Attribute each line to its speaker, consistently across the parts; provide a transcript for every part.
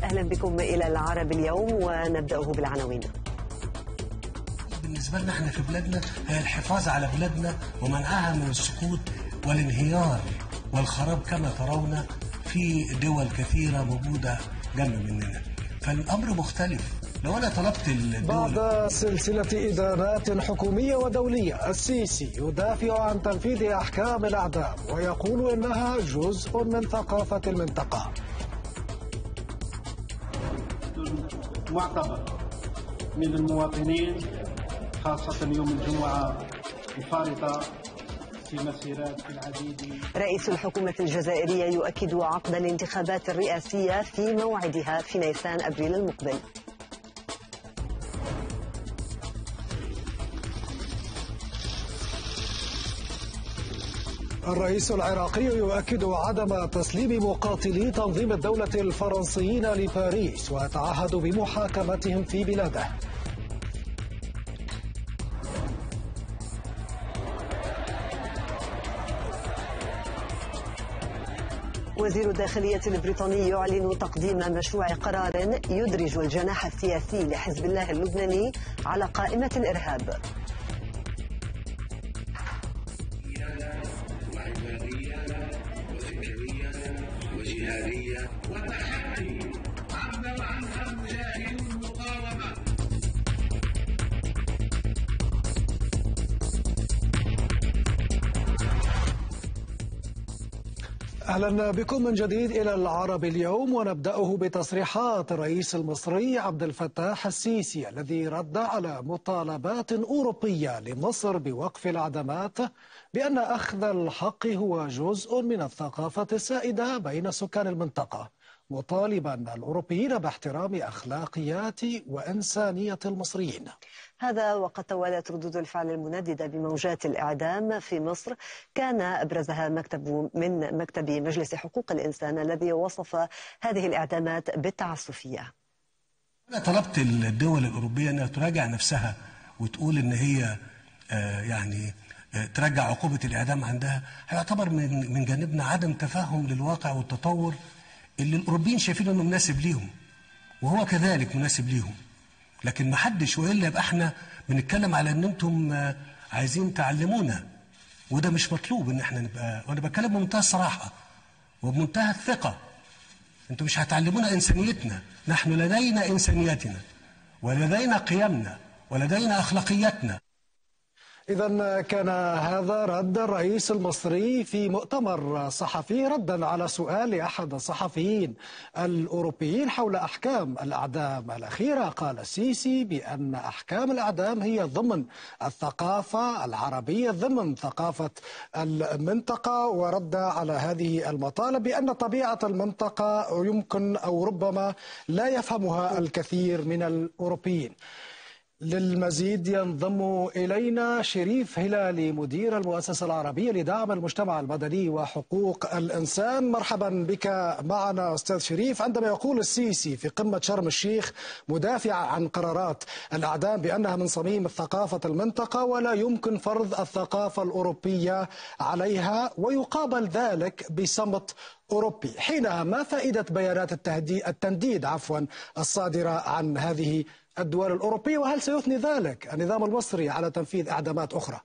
Speaker 1: أهلا بكم إلى العرب اليوم ونبدأه بالعناوين.
Speaker 2: بالنسبة لنا احنا في بلادنا هي الحفاظ على بلادنا ومنعها من السقوط والانهيار والخراب كما ترون في دول كثيرة موجودة جنب مننا، فالأمر مختلف. لو أنا طلبت الدول
Speaker 3: بعد سلسلة إدانات حكومية ودولية، السيسي يدافع عن تنفيذ أحكام الأعدام ويقول إنها جزء من ثقافة المنطقة.
Speaker 4: معتبر من المواطنين خاصة يوم الجمعة الفارطة في مسيرات العديد.
Speaker 1: رئيس الحكومة الجزائرية يؤكد عقد الانتخابات الرئاسية في موعدها في نيسان أبريل المقبل.
Speaker 3: الرئيس العراقي يؤكد عدم تسليم مقاتلي تنظيم الدولة الفرنسيين لباريس ويتعهد بمحاكمتهم في بلاده.
Speaker 1: وزير الداخلية البريطاني يعلن تقديم مشروع قرار يدرج الجناح السياسي لحزب الله اللبناني على قائمة الإرهاب.
Speaker 3: أهلا بكم من جديد إلى العرب اليوم، ونبدأه بتصريحات الرئيس المصري عبد الفتاح السيسي الذي رد على مطالبات أوروبية لمصر بوقف العدمات بأن أخذ الحق هو جزء من الثقافة السائدة بين سكان المنطقة، مطالبا الأوروبيين باحترام أخلاقيات وإنسانية المصريين.
Speaker 1: هذا وقد توالت ردود الفعل المنددة بموجات الإعدام في مصر، كان أبرزها من مكتب مجلس حقوق الإنسان الذي وصف هذه الإعدامات بالتعسفية.
Speaker 2: أنا طلبت الدول الأوروبية أنها تراجع نفسها وتقول أن هي ترجع عقوبة الإعدام عندها، هيعتبر من جانبنا عدم تفهم للواقع والتطور اللي الأوروبيين شايفين أنه مناسب ليهم، وهو كذلك مناسب ليهم. لكن ما حدش، وإلا يبقى احنا بنتكلم على ان انتم عايزين تعلمونا، وده مش مطلوب ان احنا نبقى. وانا بتكلم بمنتهى الصراحه وبمنتهى الثقه. انتم مش هتعلمونا انسانيتنا، نحن لدينا انسانيتنا ولدينا قيمنا ولدينا اخلاقياتنا.
Speaker 3: إذا كان هذا رد الرئيس المصري في مؤتمر صحفي ردا على سؤال أحد الصحفيين الأوروبيين حول أحكام الأعدام الأخيرة. قال السيسي بأن أحكام الأعدام هي ضمن الثقافة العربية، ضمن ثقافة المنطقة، ورد على هذه المطالب بأن طبيعة المنطقة يمكن أو ربما لا يفهمها الكثير من الأوروبيين. للمزيد ينضم إلينا شريف هلالي مدير المؤسسة العربية لدعم المجتمع المدني وحقوق الإنسان. مرحبا بك معنا أستاذ شريف. عندما يقول السيسي في قمة شرم الشيخ مدافعا عن قرارات الإعدام بأنها من صميم ثقافة المنطقة ولا يمكن فرض الثقافة الأوروبية عليها، ويقابل ذلك بصمت أوروبي، حينها ما فائدة بيانات التنديد الصادرة عن هذه الدول الأوروبية، وهل سيثني ذلك النظام المصري على تنفيذ إعدامات أخرى؟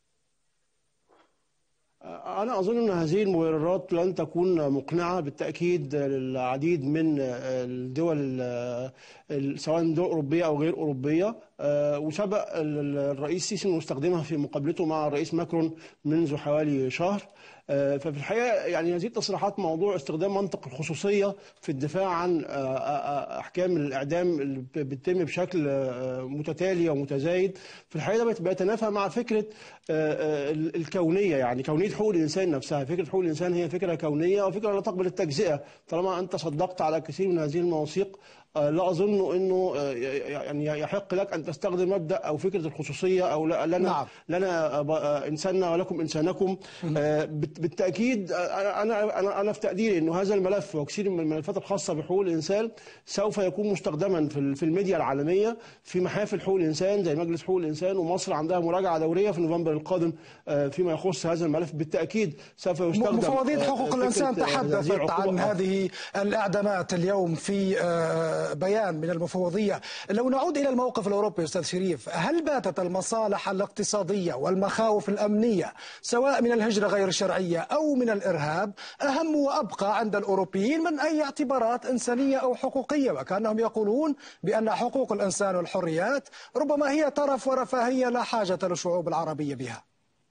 Speaker 5: أنا أظن أن هذه المبررات لن تكون مقنعة بالتأكيد للعديد من الدول، سواء دول أوروبية أو غير أوروبية، وسبق الرئيس السيسي أنه استخدمها في مقابلته مع الرئيس ماكرون منذ حوالي شهر. ففي الحقيقة هذه التصريحات موضوع استخدام منطق الخصوصية في الدفاع عن أحكام الإعدام اللي بتتم بشكل متتالي ومتزايد، في الحقيقة بيتنافى مع فكرة الكونية، كونية حقوق الإنسان نفسها. فكرة حقوق الإنسان هي فكرة كونية وفكرة لا تقبل التجزئة. طالما أنت صدقت على كثير من هذه المواثيق، لا أظن أنه يحق لك أن تستخدم مبدأ أو فكرة الخصوصية أو لنا إنساننا ولكم إنسانكم. بالتاكيد انا في تقديري انه هذا الملف وكثير من الملفات الخاصه بحقوق الانسان سوف يكون مستخدما في الميديا العالميه في محافل حقوق الانسان زي مجلس حقوق الانسان، ومصر عندها مراجعه دوريه في نوفمبر القادم فيما يخص هذا الملف. بالتاكيد سوف يستخدم.
Speaker 3: مفوضية حقوق الانسان تحدثت عن هذه الاعدامات اليوم في بيان من المفوضيه. لو نعود الى الموقف الاوروبي استاذ شريف، هل باتت المصالح الاقتصاديه والمخاوف الامنيه سواء من الهجره غير الشرعيه او من الارهاب اهم وابقى عند الاوروبيين من اي اعتبارات انسانيه او حقوقيه؟ وكانهم يقولون بان حقوق الانسان والحريات ربما هي ترف ورفاهيه لا حاجه للشعوب العربيه بها.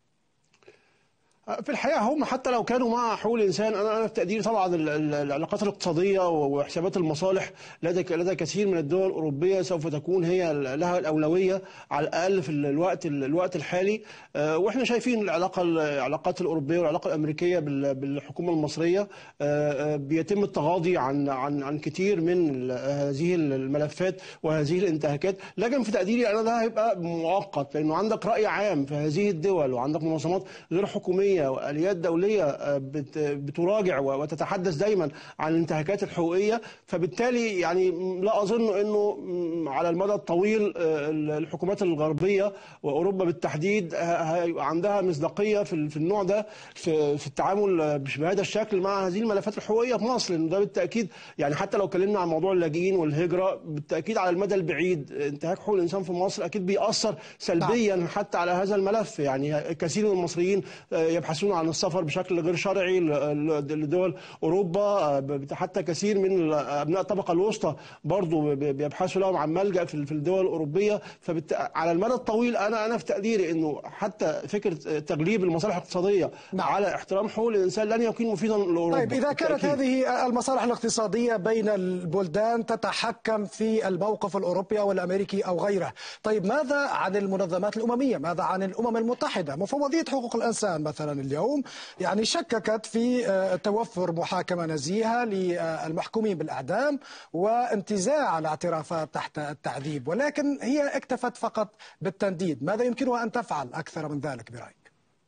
Speaker 5: في الحقيقه هم حتى لو كانوا مع حقوق الانسان، انا في تقديري طبعا العلاقات الاقتصاديه وحسابات المصالح لدى كثير من الدول الاوروبيه سوف تكون هي لها الاولويه على الاقل في الوقت الحالي. واحنا شايفين العلاقات الاوروبيه والعلاقه الامريكيه بالحكومه المصريه بيتم التغاضي عن كثير من هذه الملفات وهذه الانتهاكات، لكن في تقديري انا ده هيبقى مؤقت، لانه عندك راي عام في هذه الدول وعندك منظمات غير حكوميه واليات دوليه بتراجع وتتحدث دايما عن الانتهاكات الحقوقيه. فبالتالي يعني لا اظن انه على المدى الطويل الحكومات الغربيه واوروبا بالتحديد عندها مصداقيه في النوع ده في التعامل بهذا الشكل مع هذه الملفات الحقوقيه في مصر، لانه ده بالتاكيد يعني حتى لو اتكلمنا عن موضوع اللاجئين والهجره بالتاكيد على المدى البعيد انتهاك حقوق الانسان في مصر اكيد بيأثر سلبيا حتى على هذا الملف. يعني كثير من المصريين يبحثون عن السفر بشكل غير شرعي لدول اوروبا، حتى كثير من ابناء الطبقه الوسطى برضو بيبحثوا لهم عن ملجأ في الدول الاوروبيه. على المدى الطويل انا في تقديري انه حتى فكره تغليب المصالح الاقتصاديه على احترام حقوق الانسان لن يكون مفيدا لاوروبا.
Speaker 3: طيب اذا كانت هذه المصالح الاقتصاديه بين البلدان تتحكم في الموقف الاوروبي او الامريكي او غيره، طيب ماذا عن المنظمات الامميه؟ ماذا عن الامم المتحده؟ مفوضيه حقوق الانسان مثلا اليوم يعني شككت في توفر محاكمة نزيهة للمحكومين بالإعدام وانتزاع الاعترافات تحت التعذيب، ولكن هي اكتفت فقط بالتنديد. ماذا يمكنها أن تفعل أكثر من ذلك برأيك؟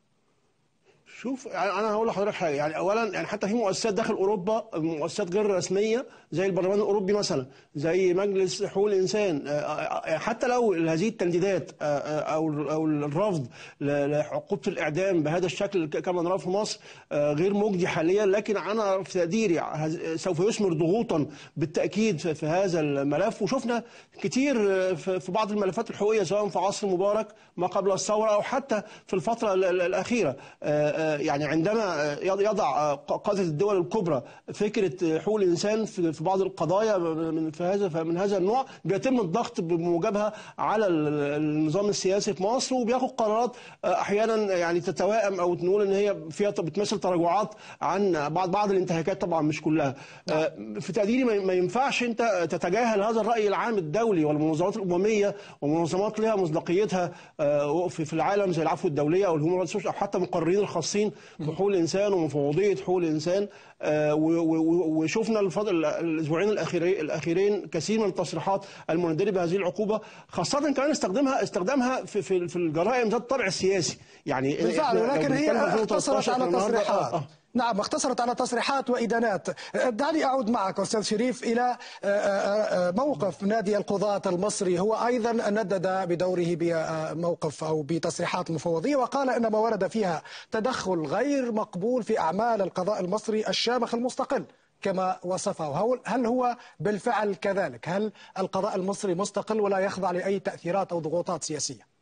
Speaker 5: شوف انا هقول لحضرتك حاجه، يعني اولا يعني حتى في مؤسسات داخل اوروبا، مؤسسات غير رسميه زي البرلمان الاوروبي مثلا، زي مجلس حقوق الانسان، حتى لو هذه التنديدات او الرفض لعقوبه الاعدام بهذا الشكل كما نراه في مصر غير مجدي حاليا، لكن انا في تقديري سوف يثمر ضغوطا بالتاكيد في هذا الملف. وشفنا كتير في بعض الملفات الحقوقيه سواء في عصر مبارك ما قبل الثوره او حتى في الفتره الاخيره، يعني عندما يضع قادة الدول الكبرى فكرة حقوق الإنسان في بعض القضايا من هذا النوع بيتم الضغط بموجبها على النظام السياسي في مصر، وبياخد قرارات أحيانا يعني تتوائم أو نقول إن هي فيها بتمثل تراجعات عن بعض الانتهاكات، طبعا مش كلها. في تقديري ما ينفعش أنت تتجاهل هذا الرأي العام الدولي والمنظمات الأممية ومنظمات لها مصداقيتها في العالم زي العفو الدولية أو الهيومن رايتس ووتش أو حتى مقررين الخاصين بحقوق الانسان ومفوضيه حقوق الانسان. وشفنا الاسبوعين الاخيرين كثير من التصريحات المندده بهذه العقوبه، خاصه كمان استخدامها في الجرائم ذات الطابع السياسي. يعني
Speaker 3: بالفعل، ولكن هي اقتصرت على تصريحات. نعم، اختصرت على تصريحات وإدانات. دعني أعود معك أستاذ شريف إلى موقف نادي القضاة المصري. هو أيضا ندد بدوره بموقف أو بتصريحات المفوضية وقال إن ما ورد فيها تدخل غير مقبول في أعمال القضاء المصري الشامخ المستقل كما وصفه. هل هو بالفعل كذلك؟ هل القضاء المصري مستقل ولا يخضع لأي تأثيرات أو ضغوطات سياسية؟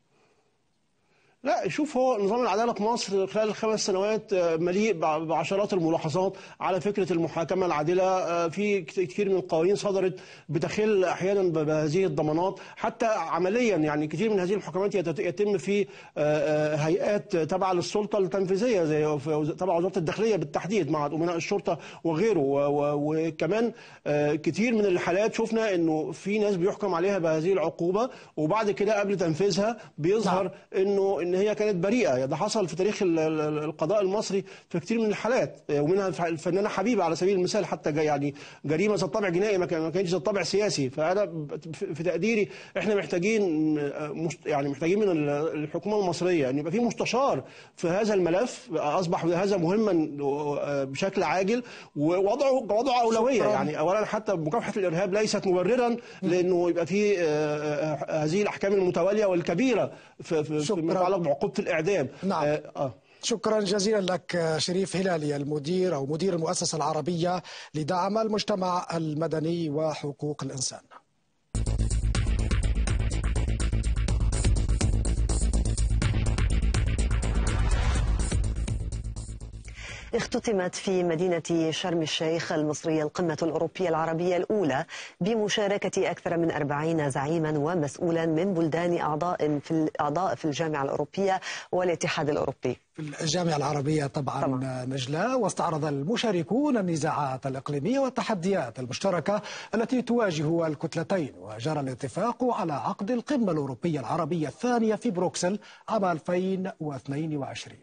Speaker 5: لا، شوف، هو نظام العدالة في مصر خلال 5 سنوات مليء بعشرات الملاحظات على فكرة المحاكمة العادلة. في كثير من القوانين صدرت بتخل أحيانا بهذه الضمانات، حتى عمليا يعني كثير من هذه المحاكمات يتم في هيئات تابعة للسلطة التنفيذية زي تبع وزارة الداخلية بالتحديد مع أمناء الشرطة وغيره. وكمان كثير من الحالات شفنا إنه في ناس بيحكم عليها بهذه العقوبة وبعد كده قبل تنفيذها بيظهر إنه ان هي كانت بريئه. ده حصل في تاريخ القضاء المصري في كتير من الحالات، ومنها الفنانه حبيبه على سبيل المثال، حتى يعني جريمه ذات طابع جنائي ما كانتش ذات طابع سياسي. فانا في تقديري احنا محتاجين من الحكومه المصريه ان يبقى في مستشار في هذا الملف، اصبح هذا مهما بشكل عاجل، ووضعه اولويه. يعني اولا حتى مكافحه الارهاب ليست مبررا لانه يبقى في هذه الاحكام المتواليه والكبيره في يتعلق بعقوبه الاعدام.
Speaker 3: نعم. شكرا جزيلا لك شريف هلالي، مدير المؤسسه العربيه لدعم المجتمع المدني وحقوق الانسان.
Speaker 1: اختتمت في مدينة شرم الشيخ المصرية القمة الأوروبية العربية الأولى بمشاركة أكثر من 40 زعيما ومسؤولا من بلدان أعضاء في الجامعة الأوروبية والاتحاد الأوروبي.
Speaker 3: في الجامعة العربية طبعا نجلاء، واستعرض المشاركون النزاعات الإقليمية والتحديات المشتركة التي تواجه الكتلتين، وجرى الاتفاق على عقد القمة الأوروبية العربية الثانية في بروكسل عام 2022.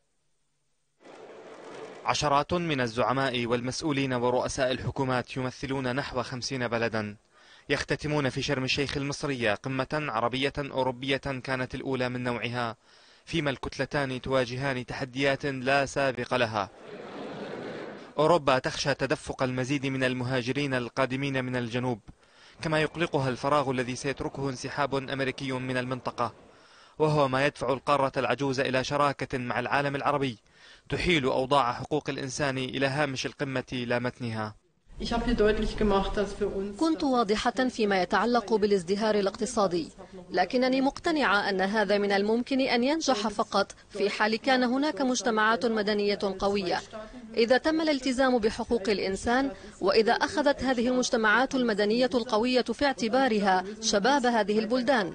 Speaker 6: عشرات من الزعماء والمسؤولين ورؤساء الحكومات يمثلون نحو 50 بلدا يختتمون في شرم الشيخ المصرية قمة عربية أوروبية كانت الأولى من نوعها، فيما الكتلتان تواجهان تحديات لا سابق لها. أوروبا تخشى تدفق المزيد من المهاجرين القادمين من الجنوب، كما يقلقها الفراغ الذي سيتركه انسحاب أمريكي من المنطقة، وهو ما يدفع القارة العجوز إلى شراكة مع العالم العربي تحيل أوضاع حقوق الإنسان إلى هامش القمة لا متنها.
Speaker 7: كنت واضحة فيما يتعلق بالازدهار الاقتصادي، لكنني مقتنعة أن هذا من الممكن أن ينجح فقط في حال كان هناك مجتمعات مدنية قوية. إذا تم الالتزام بحقوق الإنسان، وإذا أخذت هذه المجتمعات المدنية القوية في اعتبارها شباب هذه البلدان.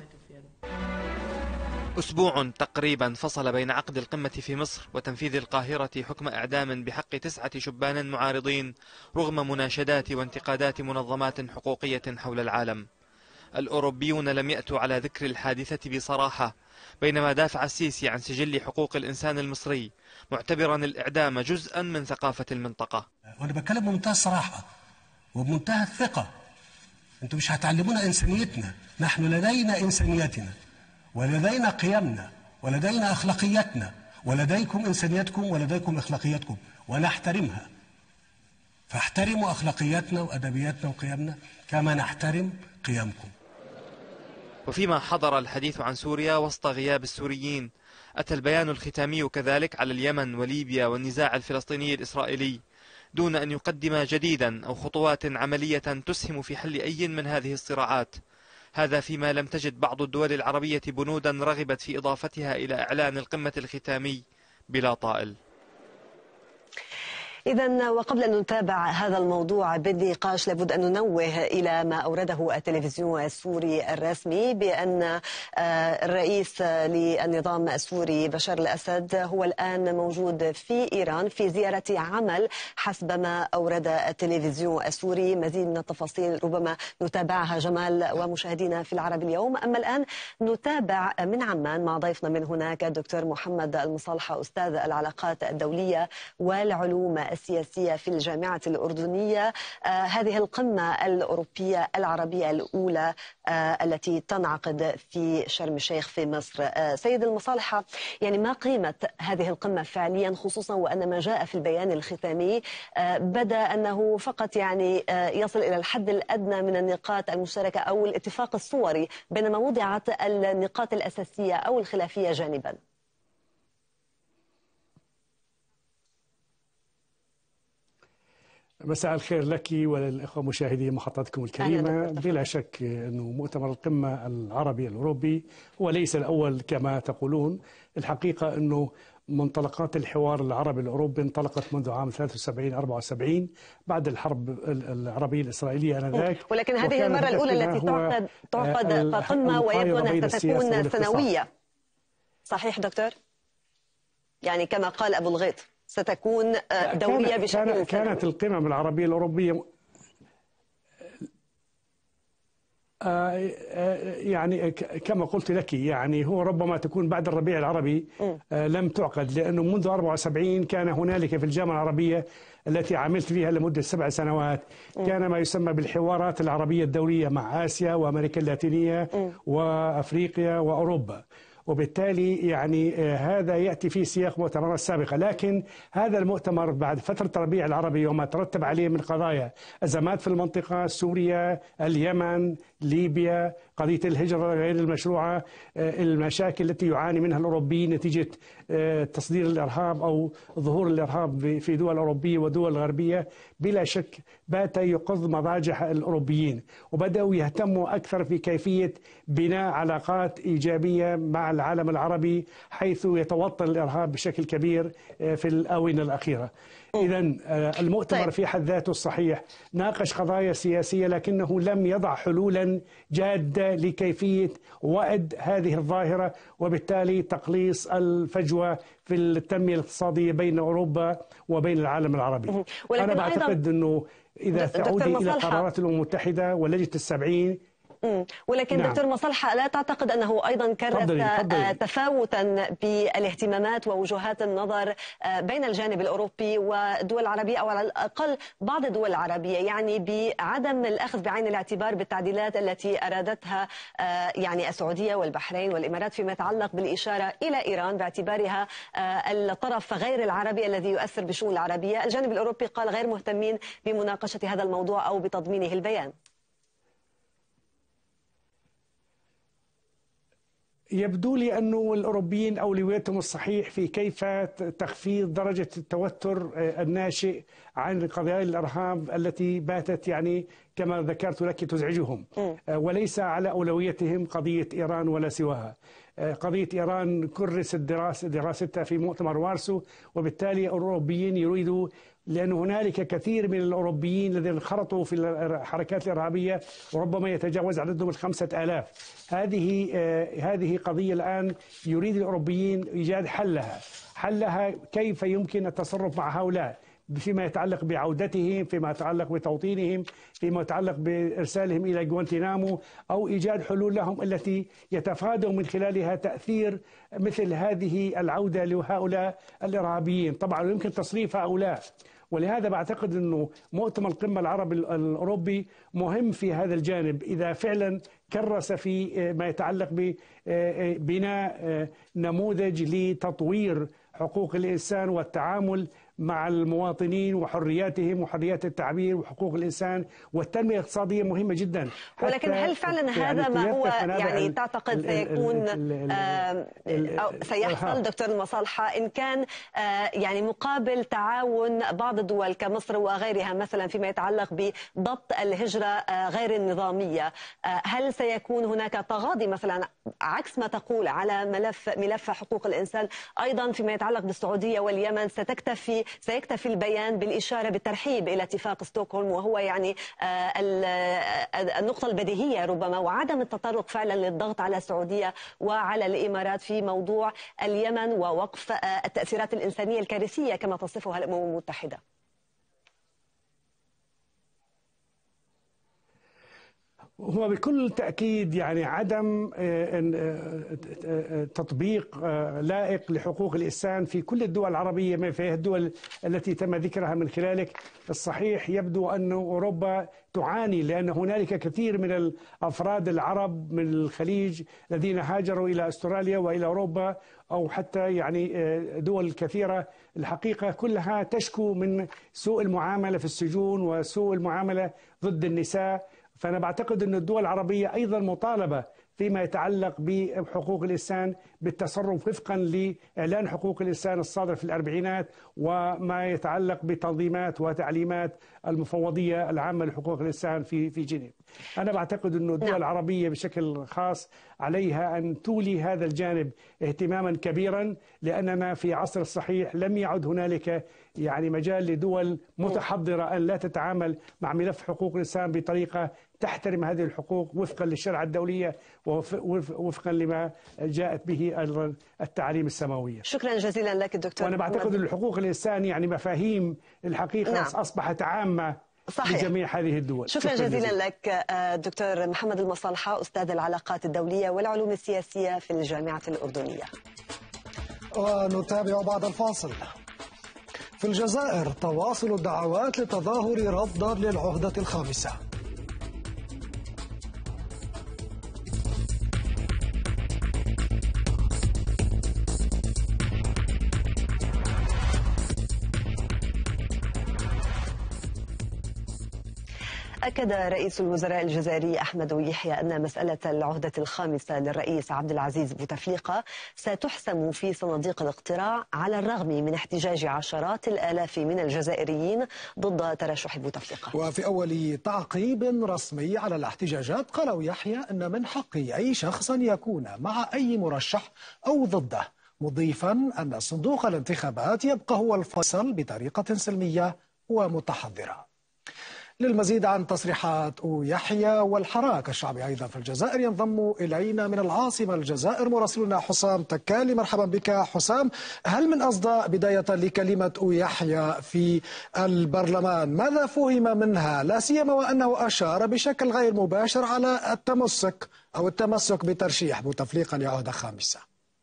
Speaker 6: أسبوع تقريبا فصل بين عقد القمة في مصر وتنفيذ القاهرة حكم إعدام بحق 9 شبان معارضين رغم مناشدات وانتقادات منظمات حقوقية حول العالم. الأوروبيون لم يأتوا على ذكر الحادثة بصراحة، بينما دافع السيسي عن سجل حقوق الإنسان المصري معتبرا الإعدام جزءا من ثقافة المنطقة.
Speaker 2: وأنا بتكلم بمنتهى الصراحة وبمنتهى الثقة. أنتم مش هتعلمونا إنسانيتنا، نحن لدينا إنسانيتنا ولدينا قيمنا ولدينا أخلاقياتنا، ولديكم إنسانيتكم ولديكم أخلاقياتكم ونحترمها. فاحترموا أخلاقياتنا وأدبياتنا وقيمنا كما نحترم قيمكم.
Speaker 6: وفيما حضر الحديث عن سوريا وسط غياب السوريين، أتى البيان الختامي كذلك على اليمن وليبيا والنزاع الفلسطيني الإسرائيلي، دون أن يقدم جديدا أو خطوات عملية تسهم في حل أي من هذه الصراعات. هذا فيما لم تجد بعض الدول العربية بنودا رغبت في إضافتها إلى إعلان القمة الختامي بلا طائل.
Speaker 1: إذا وقبل أن نتابع هذا الموضوع بالنقاش لابد أن ننوه إلى ما أورده التلفزيون السوري الرسمي بأن الرئيس للنظام السوري بشار الأسد هو الآن موجود في إيران في زيارة عمل حسب ما أورد التلفزيون السوري. مزيد من التفاصيل ربما نتابعها جمال ومشاهدينا في العرب اليوم. أما الآن نتابع من عمان مع ضيفنا من هناك الدكتور محمد المصالحة، أستاذ العلاقات الدولية والعلوم السياسية في الجامعة الأردنية. هذه القمة الأوروبية العربية الأولى التي تنعقد في شرم الشيخ في مصر. سيد المصالحة، يعني ما قيمة هذه القمة فعليا، خصوصا وأن ما جاء في البيان الختامي بدا أنه فقط يعني يصل إلى الحد الأدنى من النقاط المشتركة أو الاتفاق الصوري، بينما وضعت النقاط الأساسية أو الخلافية جانبا؟
Speaker 8: مساء الخير لك وللإخوة مشاهدي محطتكم الكريمة. بلا شك أنه مؤتمر القمة العربي الأوروبي هو ليس الأول كما تقولون. الحقيقة أنه منطلقات الحوار العربي الأوروبي انطلقت منذ عام 73-74 بعد الحرب العربية الإسرائيلية آنذاك،
Speaker 1: ولكن هذه المرة الأولى التي تعقد قمة ويبدو أنها ستكون سنوية. صحيح دكتور؟ يعني كما قال أبو الغيط ستكون دورية بشكل
Speaker 8: كانت القمم العربية الأوروبية يعني كما قلت لك، يعني هو ربما تكون بعد الربيع العربي لم تعقد، لأنه منذ 74 كان هنالك في الجامعة العربية التي عملت فيها لمدة 7 سنوات كان ما يسمى بالحوارات العربية الدولية مع آسيا وأمريكا اللاتينية وأفريقيا وأوروبا، وبالتالي يعني هذا يأتي في سياق مؤتمرات سابقة. لكن هذا المؤتمر بعد فترة الربيع العربي وما ترتب عليه من قضايا أزمات في المنطقة، سوريا، اليمن، ليبيا، قضية الهجرة غير المشروعة، المشاكل التي يعاني منها الأوروبيين نتيجة تصدير الإرهاب أو ظهور الإرهاب في دول أوروبية ودول غربية، بلا شك بات يقظ مضاجع الأوروبيين، وبدأوا يهتموا أكثر في كيفية بناء علاقات إيجابية مع العالم العربي، حيث يتوطن الإرهاب بشكل كبير في الآونة الأخيرة. إذا المؤتمر في حد ذاته الصحيح ناقش قضايا سياسية، لكنه لم يضع حلولا جادة لكيفية وأد هذه الظاهرة، وبالتالي تقليص الفجوة في التنمية الاقتصادية بين أوروبا وبين العالم العربي. أنا بعتقد أنه إذا تعودي إلى قرارات الأمم المتحدة ولجنة ال70.
Speaker 1: ولكن نعم. دكتور مصلحة، لا تعتقد أنه أيضا كرس تفاوتا بالاهتمامات ووجهات النظر بين الجانب الأوروبي والدول العربية، أو على الأقل بعض الدول العربية، يعني بعدم الأخذ بعين الاعتبار بالتعديلات التي أرادتها يعني السعودية والبحرين والإمارات فيما يتعلق بالإشارة إلى إيران باعتبارها الطرف غير العربي الذي يؤثر بالشؤون العربية؟ الجانب الأوروبي قال غير مهتمين بمناقشة هذا الموضوع أو بتضمينه البيان.
Speaker 8: يبدو لي أنه الأوروبيين أولويتهم الصحيح في كيف تخفيض درجة التوتر الناشئ عن قضايا الإرهاب التي باتت يعني كما ذكرت لك تزعجهم، وليس على أولويتهم قضية إيران ولا سواها. قضية إيران كرست دراستها في مؤتمر وارسو، وبالتالي الأوروبيين يريدوا، لأن هنالك كثير من الأوروبيين الذين انخرطوا في الحركات الإرهابية وربما يتجاوز عددهم 5000. هذه قضية الآن يريد الأوروبيين إيجاد حلها كيف يمكن التصرف مع هؤلاء فيما يتعلق بعودتهم، فيما يتعلق بتوطينهم، فيما يتعلق بإرسالهم إلى غوانتنامو، أو إيجاد حلول لهم التي يتفادوا من خلالها تأثير مثل هذه العودة لهؤلاء الإرهابيين. طبعا يمكن تصريف هؤلاء، ولهذا بعتقد أنه مؤتمر القمة العربي الأوروبي مهم في هذا الجانب، إذا فعلا كرس في ما يتعلق ببناء نموذج لتطوير حقوق الإنسان والتعامل مع المواطنين وحرياتهم وحريات التعبير وحقوق الإنسان والتنمية الاقتصادية مهمة جدا.
Speaker 1: ولكن هل فعلا هذا ما هو يعني تعتقد سيكون أو سيحصل دكتور المصالحة إن كان يعني مقابل تعاون بعض الدول كمصر وغيرها مثلا فيما يتعلق بضبط الهجرة غير النظامية؟ هل سيكون هناك تغاضي مثلا عكس ما تقول على ملف حقوق الإنسان أيضا فيما يتعلق بالسعودية واليمن؟ سيكتفي البيان بالإشارة بالترحيب إلى اتفاق ستوكهولم، وهو يعني النقطة البديهية ربما، وعدم التطرق فعلا للضغط على السعودية وعلى الإمارات في موضوع اليمن ووقف التأثيرات الإنسانية الكارثية كما تصفها الأمم المتحدة.
Speaker 8: هو بكل تأكيد يعني عدم تطبيق لائق لحقوق الإنسان في كل الدول العربية، ما فيها الدول التي تم ذكرها من خلالك. الصحيح يبدو أن أوروبا تعاني، لأن هنالك كثير من الأفراد العرب من الخليج الذين هاجروا إلى أستراليا وإلى أوروبا، أو حتى يعني دول كثيرة الحقيقة كلها تشكو من سوء المعاملة في السجون وسوء المعاملة ضد النساء. فأنا بعتقد أن الدول العربية أيضا مطالبة فيما يتعلق بحقوق الإنسان بالتصرف وفقا لإعلان حقوق الإنسان الصادر في الأربعينات، وما يتعلق بتنظيمات وتعليمات المفوضية العامة لحقوق الإنسان في جنيف. أنا بعتقد أن الدول العربية بشكل خاص عليها أن تولي هذا الجانب اهتماما كبيرا، لأننا في عصر الصحيح لم يعد هنالك يعني مجال لدول متحضرة أن لا تتعامل مع ملف حقوق الإنسان بطريقة تحترم هذه الحقوق وفقا للشرع الدولية ووفقا لما جاءت به التعاليم السماوية.
Speaker 1: شكرا جزيلا لك دكتور.
Speaker 8: وأنا بعتقد أن حقوق الإنسان يعني مفاهيم الحقيقة أصبحت عامة لجميع هذه الدول.
Speaker 1: شكرا جزيلا لك دكتور محمد المصالحة، أستاذ العلاقات الدولية والعلوم السياسية في الجامعة الأردنية.
Speaker 3: ونتابع بعد الفاصل. في الجزائر تواصل الدعوات لتظاهر رفضا للعهدة الخامسة.
Speaker 1: أكد رئيس الوزراء الجزائري أحمد يحيى أن مسألة العهدة الخامسة للرئيس عبد العزيز بوتفليقة ستحسم في صناديق الاقتراع على الرغم من احتجاج عشرات الآلاف من الجزائريين ضد ترشح بوتفليقة.
Speaker 3: وفي أول تعقيب رسمي على الاحتجاجات قال يحيى أن من حق أي شخص أن يكون مع أي مرشح أو ضده، مضيفا أن صندوق الانتخابات يبقى هو الفيصل بطريقة سلمية ومتحضرة. للمزيد عن تصريحات يحيى والحراك الشعبي أيضا في الجزائر ينضم إلينا من العاصمة الجزائر مراسلنا حسام تكالي. مرحبا بك حسام. هل من أصداء بداية لكلمة يحيى في البرلمان ماذا فهم منها، لا سيما وأنه أشار بشكل غير مباشر على التمسك بترشيح بوتفليقة لعهدة خامسة؟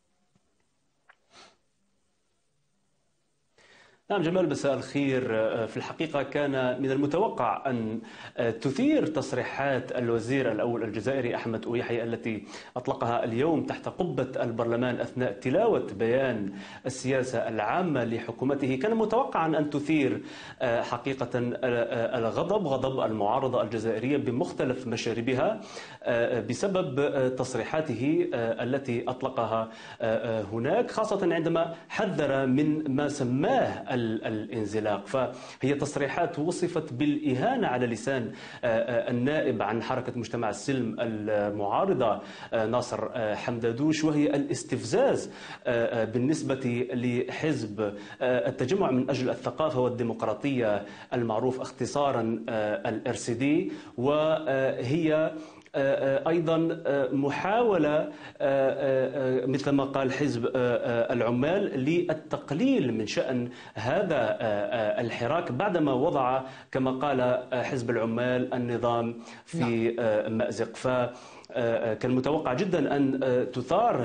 Speaker 9: نعم جمال، مساء الخير. في الحقيقة كان من المتوقع أن تثير تصريحات الوزير الأول الجزائري أحمد يحيى التي أطلقها اليوم تحت قبة البرلمان أثناء تلاوة بيان السياسة العامة لحكومته، كان متوقعا أن تثير حقيقة الغضب، غضب المعارضة الجزائرية بمختلف مشاربها بسبب تصريحاته التي أطلقها هناك، خاصة عندما حذر من ما سماه الانزلاق. فهي تصريحات وصفت بالإهانة على لسان النائب عن حركة مجتمع السلم المعارضة ناصر حمدادوش، وهي الاستفزاز بالنسبة لحزب التجمع من أجل الثقافة والديمقراطية المعروف اختصارا الRCD، وهي أيضا محاولة مثل ما قال حزب العمال للتقليل من شأن هذا الحراك بعدما وضع كما قال حزب العمال النظام في مأزق. كان متوقع جدا أن تثار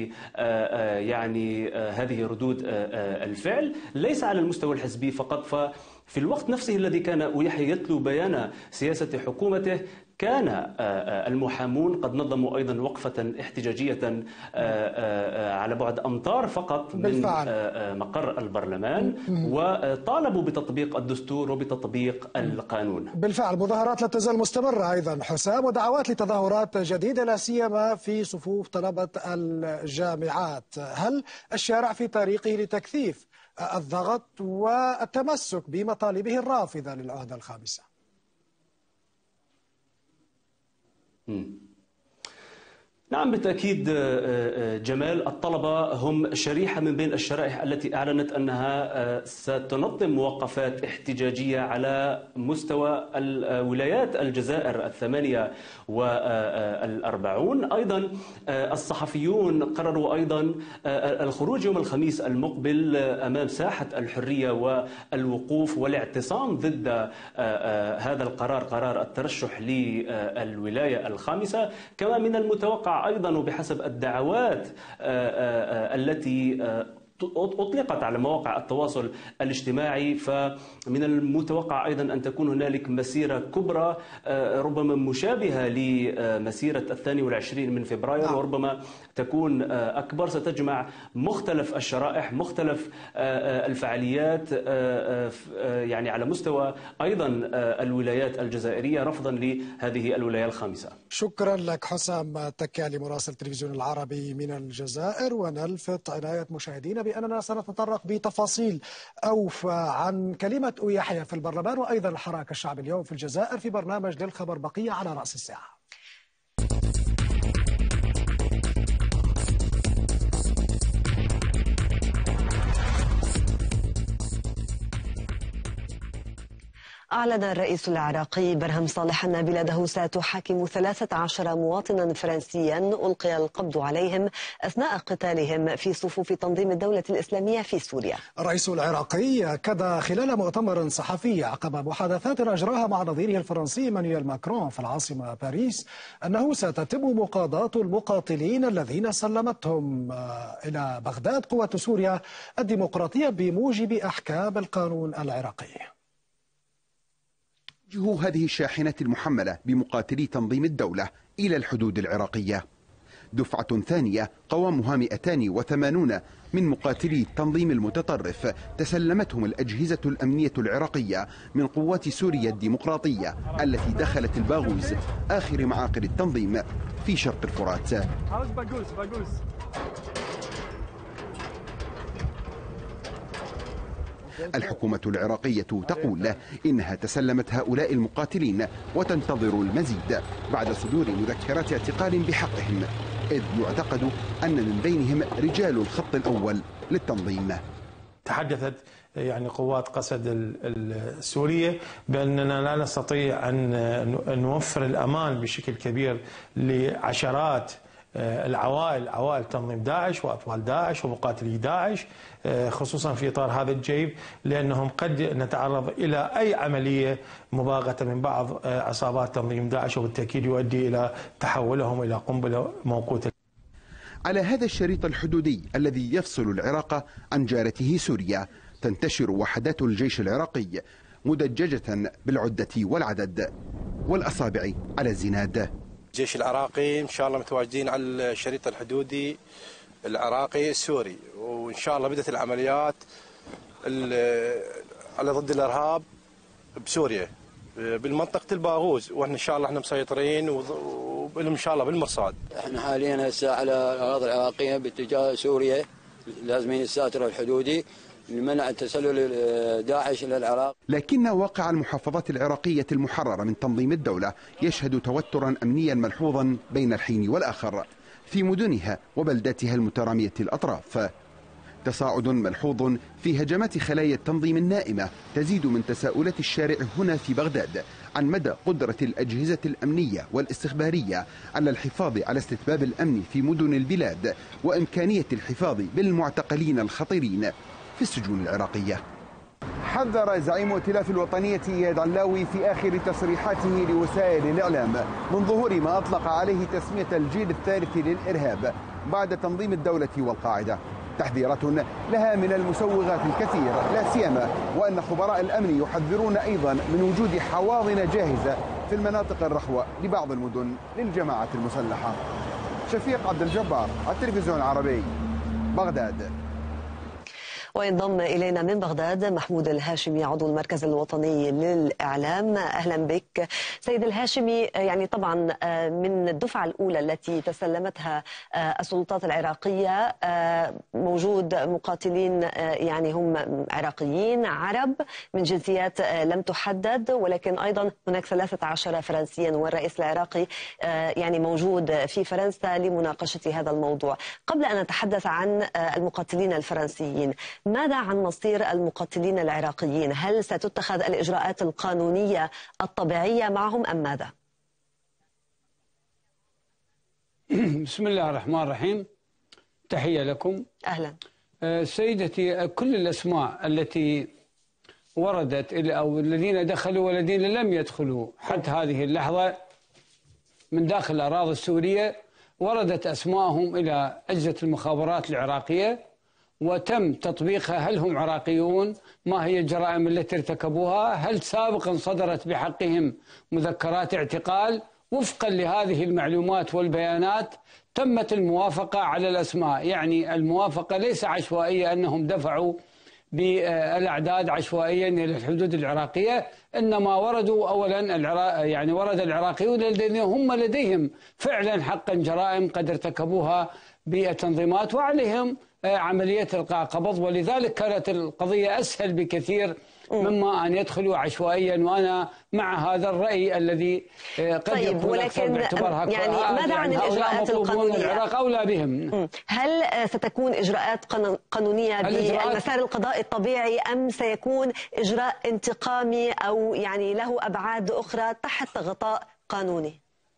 Speaker 9: هذه ردود الفعل ليس على المستوى الحزبي فقط. ففي الوقت نفسه الذي كان يحيى يتلو بيان سياسة حكومته كان المحامون قد نظموا أيضا وقفة احتجاجية على بعد أمتار فقط من مقر البرلمان، وطالبوا بتطبيق الدستور وبتطبيق القانون.
Speaker 3: بالفعل مظاهرات لا تزال مستمرة أيضا حسام، ودعوات لتظاهرات جديدة لا سيما في صفوف طلبة الجامعات. هل الشارع في طريقه لتكثيف الضغط والتمسك بمطالبه الرافضة للعهدة الخامسة؟
Speaker 9: نعم بالتأكيد جمال، الطلبة هم شريحة من بين الشرائح التي أعلنت أنها ستنظم مواقفات احتجاجية على مستوى الولايات الجزائر 48. أيضا الصحفيون قرروا أيضا الخروج يوم الخميس المقبل أمام ساحة الحرية والوقوف والاعتصام ضد هذا القرار، قرار الترشح للولاية الخامسة. كما من المتوقع أيضا وبحسب الدعوات التي أطلقت على مواقع التواصل الاجتماعي، فمن المتوقع أيضا أن تكون هنالك مسيرة كبرى ربما مشابهة لمسيرة 22 من فبراير، وربما تكون أكبر، ستجمع مختلف الشرائح، مختلف الفعاليات يعني على مستوى أيضا الولايات الجزائرية رفضا لهذه الولاية الخامسة.
Speaker 3: شكرا لك حسام تكالي مراسل التلفزيون العربي من الجزائر. ونلفت عناية مشاهدينا بأننا سنتطرق بتفاصيل أوفى عن كلمة يحيى في البرلمان وأيضا الحراك الشعبي اليوم في الجزائر في برنامج للخبر بقية على رأس الساعة.
Speaker 1: أعلن الرئيس العراقي برهم صالح أن بلاده ستحاكم 13 مواطنا فرنسيا ألقي القبض عليهم أثناء قتالهم في صفوف تنظيم الدولة الإسلامية في سوريا.
Speaker 3: الرئيس العراقي أكد خلال مؤتمر صحفي عقب محادثات أجراها مع نظيره الفرنسي مانويل ماكرون في العاصمة باريس أنه ستتم مقاضاة المقاتلين الذين سلمتهم إلى بغداد قوة سوريا الديمقراطية بموجب أحكام القانون العراقي.
Speaker 10: هذه الشاحنة المحملة بمقاتلي تنظيم الدولة إلى الحدود العراقية. دفعة ثانية قوامها 280 من مقاتلي التنظيم المتطرف تسلمتهم الأجهزة الأمنية العراقية من قوات سوريا الديمقراطية التي دخلت الباغوز آخر معاقل التنظيم في شرق الفرات. الحكومة العراقية تقول إنها تسلمت هؤلاء المقاتلين وتنتظر المزيد بعد صدور مذكرات اعتقال بحقهم، إذ يعتقد أن من بينهم رجال الخط الأول للتنظيم.
Speaker 11: تحدثت قوات قسد السورية بأننا لا نستطيع أن نوفر الأمان بشكل كبير لعشرات عوائل تنظيم داعش وأطفال داعش ومقاتلي داعش، خصوصا في إطار هذا الجيب، لأنهم قد نتعرض إلى أي عملية مباغتة من بعض عصابات تنظيم داعش، وبالتأكيد يؤدي إلى تحولهم إلى قنبلة موقوتة.
Speaker 10: على هذا الشريط الحدودي الذي يفصل العراق عن جارته سوريا تنتشر وحدات الجيش العراقي مدججة بالعدة والعدد والأصابع على الزناد.
Speaker 12: الجيش العراقي إن شاء الله متواجدين على الشريط الحدودي العراقي السوري، وإن شاء الله بدأت العمليات على ضد الإرهاب بسوريا بالمنطقة الباغوز، وإحنا إن شاء الله إحنا مسيطرين وإن شاء الله بالمرصاد.
Speaker 13: إحنا حاليا هسه على الأراضي العراقية باتجاه سوريا، لازمين الساتر الحدودي لمنع تسلل داعش إلى العراق.
Speaker 10: لكن واقع المحافظات العراقية المحررة من تنظيم الدولة يشهد توترا أمنيا ملحوظا بين الحين والآخر في مدنها وبلداتها المترامية الأطراف. تصاعد ملحوظ في هجمات خلايا التنظيم النائمة تزيد من تساؤلات الشارع هنا في بغداد عن مدى قدرة الأجهزة الأمنية والاستخبارية على الحفاظ على استتباب الأمن في مدن البلاد وإمكانية الحفاظ بالمعتقلين الخطيرين في السجون العراقية. حذر زعيم ائتلاف الوطنية إياد علاوي في آخر تصريحاته لوسائل الإعلام من ظهور ما أطلق عليه تسمية الجيل الثالث للإرهاب بعد تنظيم الدولة والقاعدة، تحذيرات لها من المسوغات الكثير، لا سيما وأن خبراء الأمن يحذرون أيضا من وجود حواضن جاهزة في المناطق الرخوة لبعض المدن للجماعات المسلحة. شفيق عبد الجبار، التلفزيون العربي، بغداد.
Speaker 1: وينضم إلينا من بغداد محمود الهاشمي عضو المركز الوطني للإعلام. أهلا بك سيد الهاشمي. طبعا من الدفعة الأولى التي تسلمتها السلطات العراقية موجود مقاتلين هم عراقيين عرب من جنسيات لم تحدد، ولكن أيضا هناك 13 فرنسيا، والرئيس العراقي موجود في فرنسا لمناقشة هذا الموضوع. قبل أن نتحدث عن المقاتلين الفرنسيين، ماذا عن مصير المقاتلين العراقيين؟ هل ستتخذ الإجراءات القانونية الطبيعية معهم أم ماذا؟
Speaker 14: بسم الله الرحمن الرحيم. تحية لكم.
Speaker 1: أهلا.
Speaker 14: سيدتي، كل الأسماء التي وردت أو الذين دخلوا والذين لم يدخلوا حتى هذه اللحظة من داخل الأراضي السورية وردت أسماءهم إلى أجهزة المخابرات العراقية وتم تطبيقها. هل هم عراقيون؟ ما هي الجرائم التي ارتكبوها؟ هل سابقا صدرت بحقهم مذكرات اعتقال؟ وفقا لهذه المعلومات والبيانات تمت الموافقة على الأسماء. الموافقة ليس عشوائية أنهم دفعوا بالأعداد عشوائيا إلى الحدود العراقية، إنما وردوا أولا ورد العراقيون الذين هم لديهم فعلا حقا جرائم قد ارتكبوها بالتنظيمات وعليهم عملية إلقاء قبض، ولذلك كانت القضية أسهل بكثير مما أن يدخلوا عشوائيا. وأنا مع هذا الرأي الذي قد يكون أكثر باعتبارها
Speaker 1: يعني ماذا عن الإجراءات القانونية؟
Speaker 14: العراق أولى بهم.
Speaker 1: هل ستكون إجراءات قانونية بالمسار القضائي الطبيعي أم سيكون إجراء انتقامي أو يعني له أبعاد أخرى تحت غطاء قانوني؟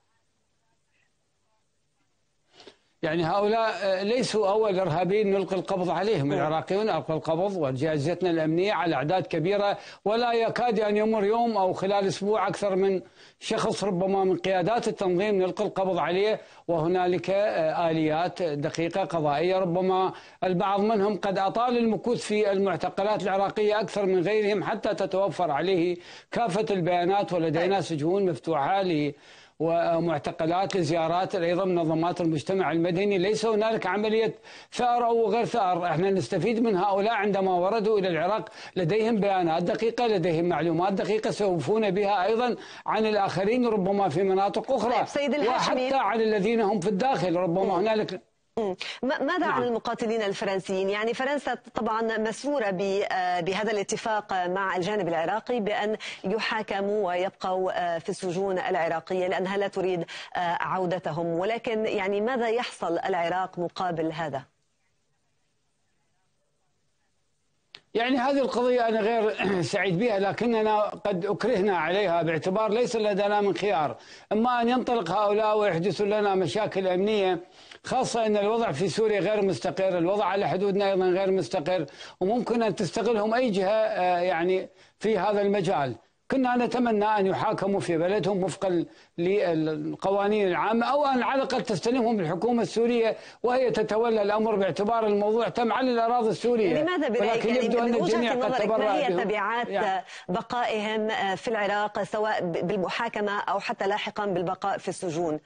Speaker 14: يعني هؤلاء ليسوا أول إرهابيين نلقي القبض عليهم. العراقيون ألقوا القبض وأجهزتنا الأمنية على أعداد كبيرة، ولا يكاد أن يمر يوم أو خلال أسبوع أكثر من شخص ربما من قيادات التنظيم نلقي القبض عليه. وهنالك آليات دقيقة قضائية، ربما البعض منهم قد أطال المكوث في المعتقلات العراقية أكثر من غيرهم حتى تتوفر عليه كافة البيانات، ولدينا سجون مفتوحة ومعتقلات لزيارات أيضا منظمات المجتمع المدني. ليس هنالك عملية ثأر أو غير ثأر، احنا نستفيد من هؤلاء عندما وردوا إلى العراق لديهم بيانات دقيقة، لديهم معلومات دقيقة سيوفون بها أيضا عن الآخرين ربما في مناطق أخرى، وحتى عن الذين هم في الداخل ربما هنالك.
Speaker 1: ماذا عن المقاتلين الفرنسيين؟ يعني فرنسا طبعا مسرورة بهذا الاتفاق مع الجانب العراقي بأن يحاكموا ويبقوا في السجون العراقية لأنها لا تريد عودتهم، ولكن يعني ماذا يحصل العراق مقابل هذا؟
Speaker 14: يعني هذه القضية أنا غير سعيد بها، لكننا قد أكرهنا عليها باعتبار ليس لدينا من خيار، إما أن ينطلق هؤلاء ويحدثوا لنا مشاكل أمنية، خاصة أن الوضع في سوريا غير مستقر، الوضع على حدودنا أيضا غير مستقر، وممكن أن تستغلهم أي جهة يعني في هذا المجال. كنا نتمنى أن يحاكموا في بلدهم وفقا للقوانين العامة، أو أن على الأقل تستلمهم الحكومة السورية وهي تتولى الأمر باعتبار الموضوع تم على الأراضي السورية.
Speaker 1: لماذا برأيك
Speaker 14: يبدو أن الجميع قد تبرأ
Speaker 1: ما هي تبعات بقائهم في العراق سواء بالمحاكمة أو حتى لاحقا بالبقاء في السجون؟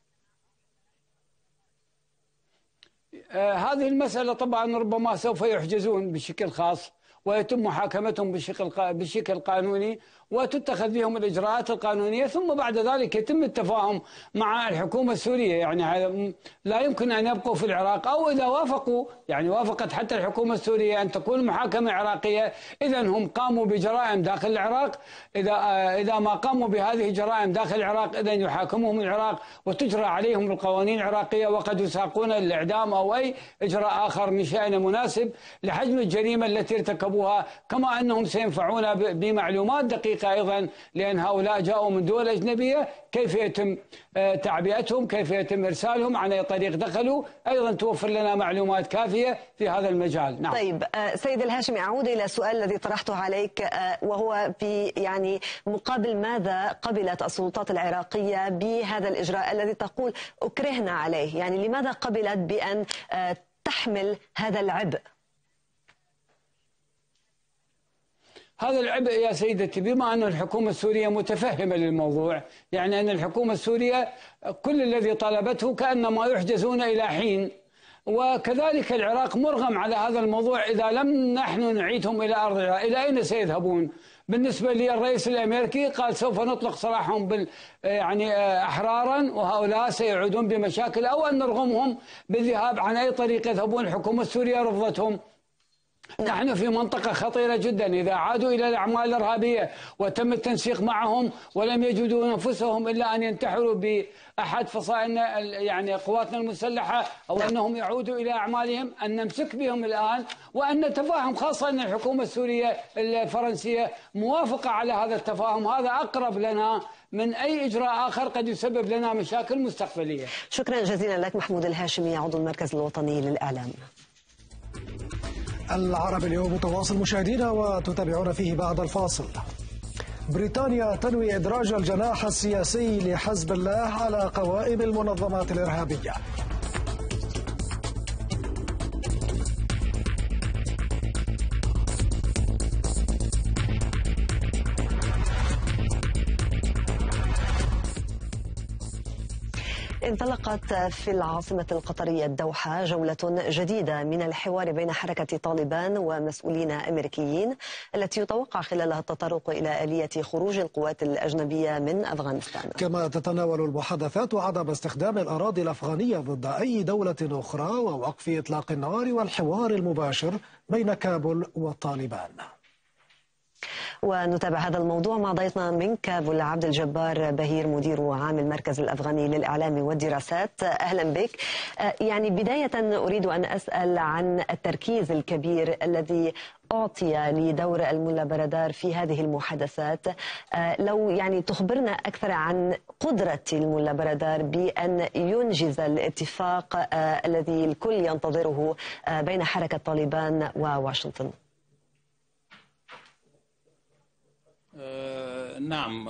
Speaker 14: هذه المسألة طبعا ربما سوف يحجزون بشكل خاص ويتم محاكمتهم بشكل قانوني وتتخذ بهم الإجراءات القانونية، ثم بعد ذلك يتم التفاهم مع الحكومة السورية. يعني هذا لا يمكن أن يبقوا في العراق، أو إذا وافقوا يعني وافقت حتى الحكومة السورية أن تكون محاكمة عراقية، إذا هم قاموا بجرائم داخل العراق، إذا ما قاموا بهذه الجرائم داخل العراق إذا يحاكموهم العراق وتجرى عليهم القوانين العراقية، وقد يساقون للإعدام أو أي إجراء آخر من شأنه مناسب لحجم الجريمة التي ارتكبوها، كما أنهم سينفعون بمعلومات دقيقة أيضا، لأن هؤلاء جاءوا من دول أجنبية، كيف يتم تعبئتهم، كيف يتم إرسالهم، عن أي طريق دخلوا، أيضا توفر لنا معلومات كافية في هذا المجال. نعم.
Speaker 1: طيب سيد الهاشمي، أعود إلى السؤال الذي طرحته عليك، وهو في يعني مقابل ماذا قبلت السلطات العراقية بهذا الإجراء الذي تقول أكرهنا عليه؟ يعني لماذا قبلت بأن تحمل هذا العبء؟
Speaker 14: هذا العبء يا سيدتي بما أن الحكومة السورية متفهمة للموضوع، يعني أن الحكومة السورية كل الذي طلبته كأنما يحجزون إلى حين، وكذلك العراق مرغم على هذا الموضوع. إذا لم نحن نعيدهم إلى أرض العراق إلى أين سيذهبون؟ بالنسبة للرئيس الأمريكي قال سوف نطلق سراحهم يعني أحرارا، وهؤلاء سيعودون بمشاكل، أو أن نرغمهم بالذهاب عن أي طريق يذهبون. الحكومة السورية رفضتهم. نحن في منطقة خطيرة جدا، إذا عادوا إلى الأعمال الإرهابية وتم التنسيق معهم ولم يجدوا أنفسهم إلا أن ينتحروا بأحد فصائل يعني قواتنا المسلحة، أو أنهم يعودوا إلى أعمالهم، أن نمسك بهم الآن وأن نتفاهم، خاصة أن الحكومة السورية الفرنسية موافقة على هذا التفاهم. هذا أقرب لنا من أي إجراء آخر قد يسبب لنا مشاكل مستقبلية.
Speaker 1: شكرا جزيلا لك محمود الهاشمي، عضو المركز الوطني للإعلام.
Speaker 3: العرب اليوم متواصل مشاهدينا، وتتابعون فيه بعد الفاصل. بريطانيا تنوي إدراج الجناح السياسي لحزب الله على قوائم المنظمات الإرهابية.
Speaker 1: انطلقت في العاصمة القطرية الدوحة جولة جديدة من الحوار بين حركة طالبان ومسؤولين أمريكيين التي يتوقع خلالها التطرق إلى آلية خروج القوات الأجنبية من أفغانستان.
Speaker 3: كما تتناول المحادثات عدم استخدام الأراضي الأفغانية ضد أي دولة أخرى ووقف إطلاق النار والحوار المباشر بين كابول والطالبان.
Speaker 1: ونتابع هذا الموضوع مع ضيفنا من كابول عبد الجبار بهير مدير عام المركز الأفغاني للإعلام والدراسات. أهلا بك. يعني بداية أريد أن أسأل عن التركيز الكبير الذي أعطي لدور الملا برادار في هذه المحادثات. لو يعني تخبرنا أكثر عن قدرة الملا برادار بأن ينجز الاتفاق الذي الكل ينتظره بين حركة طالبان وواشنطن.
Speaker 15: نعم،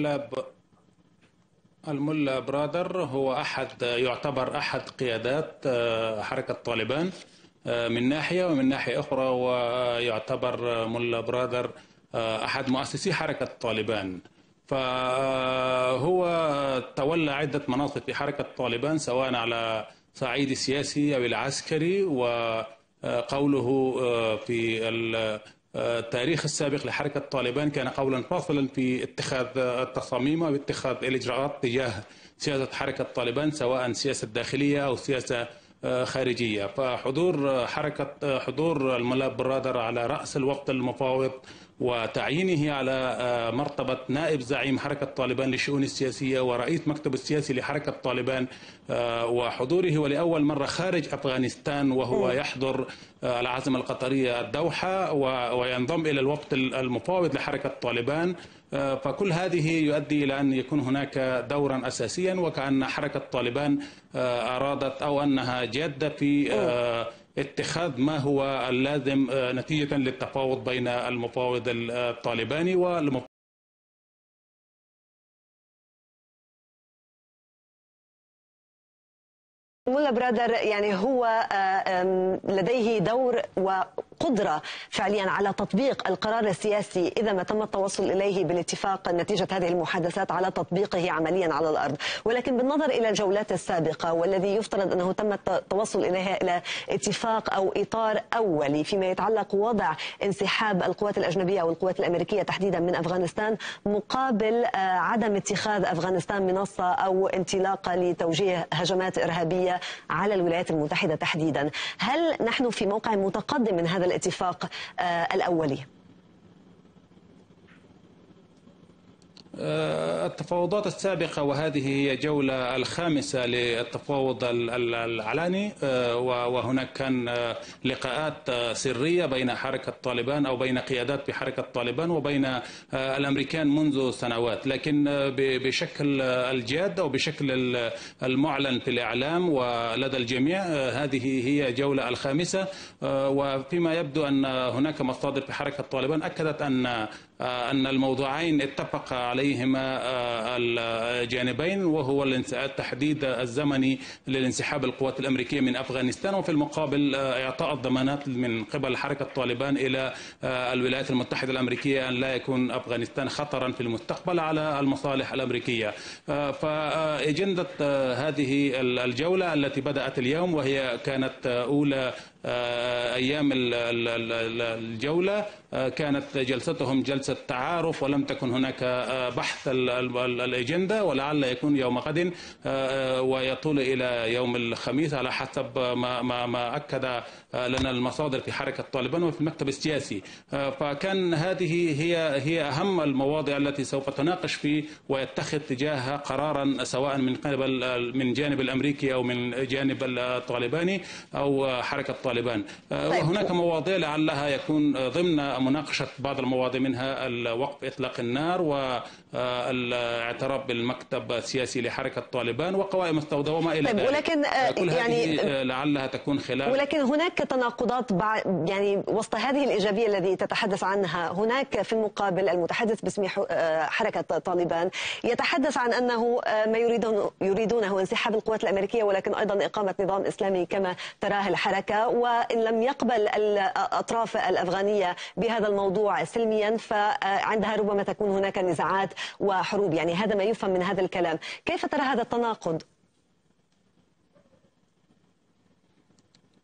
Speaker 15: الملا برادر هو يعتبر أحد قيادات حركة طالبان من ناحية، ومن ناحية أخرى ويعتبر ملا برادر أحد مؤسسي حركة طالبان. فهو تولى عدة مناصب في حركة طالبان سواء على صعيد السياسي أو العسكري، وقوله في التاريخ السابق لحركة طالبان كان قولا فاصلا في اتخاذ التصاميم واتخاذ الإجراءات تجاه سياسة حركة طالبان سواء سياسة داخلية أو سياسة خارجية. حضور الملا برادر على رأس الوفد المفاوض وتعيينه على مرتبة نائب زعيم حركة طالبان للشؤون السياسية ورئيس مكتب السياسي لحركة طالبان، وحضوره ولأول مرة خارج أفغانستان وهو يحضر العاصمة القطرية الدوحة وينضم إلى الوفد المفاوض لحركة طالبان. فكل هذه يؤدي إلى أن يكون هناك دورا أساسيا، وكأن حركة طالبان أرادت أو أنها جادة في اتخاذ ما هو اللازم نتيجة للتفاوض بين المفاوض الطالباني والمفاوض.
Speaker 1: ملا برادر يعني هو لديه دور وقدرة فعليا على تطبيق القرار السياسي إذا ما تم التوصل إليه بالاتفاق نتيجة هذه المحادثات على تطبيقه عمليا على الأرض. ولكن بالنظر إلى الجولات السابقة والذي يفترض أنه تم التوصل إليها إلى اتفاق أو إطار أولي فيما يتعلق وضع انسحاب القوات الأجنبية أو القوات الأمريكية تحديدا من أفغانستان مقابل عدم اتخاذ أفغانستان منصة أو انطلاقة لتوجيه هجمات إرهابية على الولايات المتحدة تحديدا. هل نحن في موقع متقدم من هذا الاتفاق الأولي؟
Speaker 15: التفاوضات السابقة، وهذه هي جولة الخامسة للتفاوض العلني، وهناك كان لقاءات سرية بين حركة طالبان أو بين قيادات في حركة طالبان وبين الأمريكان منذ سنوات، لكن بشكل الجاد أو بشكل المعلن في الإعلام ولدى الجميع هذه هي جولة الخامسة. وفيما يبدو أن هناك مصادر في حركة طالبان أكدت أن الموضوعين اتفق عليهما الجانبين، وهو التحديد الزمني للانسحاب القوات الأمريكية من أفغانستان، وفي المقابل إعطاء الضمانات من قبل حركة طالبان إلى الولايات المتحدة الأمريكية أن لا يكون أفغانستان خطرا في المستقبل على المصالح الأمريكية. فأجندة هذه الجولة التي بدأت اليوم وهي كانت أولى أيام الجولة كانت جلستهم جلسة تعارف، ولم تكن هناك بحث الأجندة، ولعل يكون يوم غد ويطول إلى يوم الخميس على حسب ما أكد لنا المصادر في حركة طالبان وفي المكتب السياسي. فكان هذه هي أهم المواضيع التي سوف تناقش فيه ويتخذ تجاهها قرارا سواء من جانب الأمريكي أو من جانب الطالباني أو حركة طالبان. وهناك مواضيع لعلها يكون ضمن مناقشة بعض المواضيع منها وقف إطلاق النار والاعتراف بالمكتب السياسي لحركة طالبان وقوائم السوداء وما إلى ذلك.
Speaker 1: ولكن
Speaker 15: كل هذه لعلها تكون خلال،
Speaker 1: ولكن هناك تناقضات يعني وسط هذه الإيجابية التي تتحدث عنها. هناك في المقابل المتحدث باسم حركة طالبان يتحدث عن أنه ما يريدونه انسحاب القوات الأمريكية، ولكن أيضا إقامة نظام إسلامي كما تراه الحركة، وإن لم يقبل الأطراف الأفغانية بهذا الموضوع سلميا فعندها ربما تكون هناك نزاعات وحروب. يعني هذا ما يفهم من هذا الكلام. كيف ترى هذا التناقض؟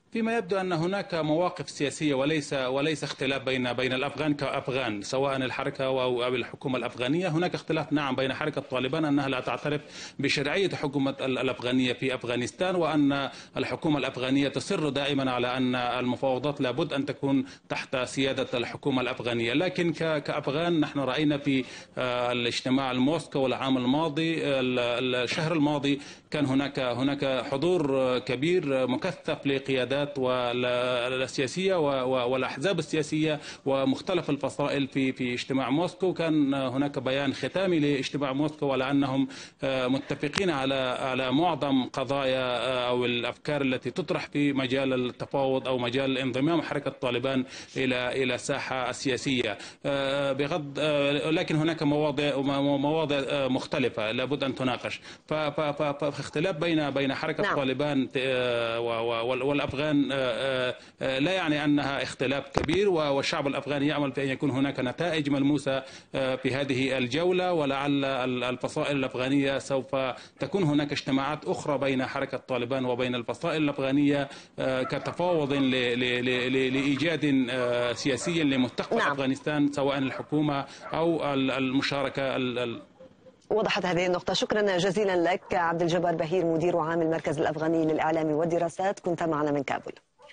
Speaker 15: فيما يبدو أن هناك مواقف سياسية وليس اختلاف بين الأفغان كأفغان، سواء الحركة أو الحكومة الأفغانية. هناك اختلاف نعم بين حركة طالبان أنها لا تعترف بشرعية حكومة الأفغانية في أفغانستان، وأن الحكومة الأفغانية تصر دائما على أن المفاوضات لابد أن تكون تحت سيادة الحكومة الأفغانية. لكن كأفغان نحن رأينا في الاجتماع الموسكو العام الماضي الشهر الماضي كان هناك حضور كبير مكثف لقيادات والسياسية والأحزاب السياسية ومختلف الفصائل في اجتماع موسكو. كان هناك بيان ختامي لاجتماع موسكو على أنهم متفقين على معظم قضايا أو الأفكار التي تطرح في مجال التفاوض أو مجال انضمام حركة طالبان إلى الساحة السياسية، لكن هناك مواضع مختلفة لابد أن تناقش. فاختلاف بين حركة طالبان والأفغان لا يعني أنها اختلاف كبير، والشعب الأفغاني يأمل في أن يكون هناك نتائج ملموسة في هذه الجولة، ولعل الفصائل الأفغانية سوف تكون هناك اجتماعات أخرى بين حركة طالبان وبين الفصائل الأفغانية كتفاوض لإيجاد سياسي لمستقبل أفغانستان، سواء الحكومة أو المشاركة.
Speaker 1: وضحت هذه النقطة. شكرا جزيلا لك عبد الجبار بهير، مدير عام المركز الأفغاني للإعلام والدراسات، كنت معنا من كابول.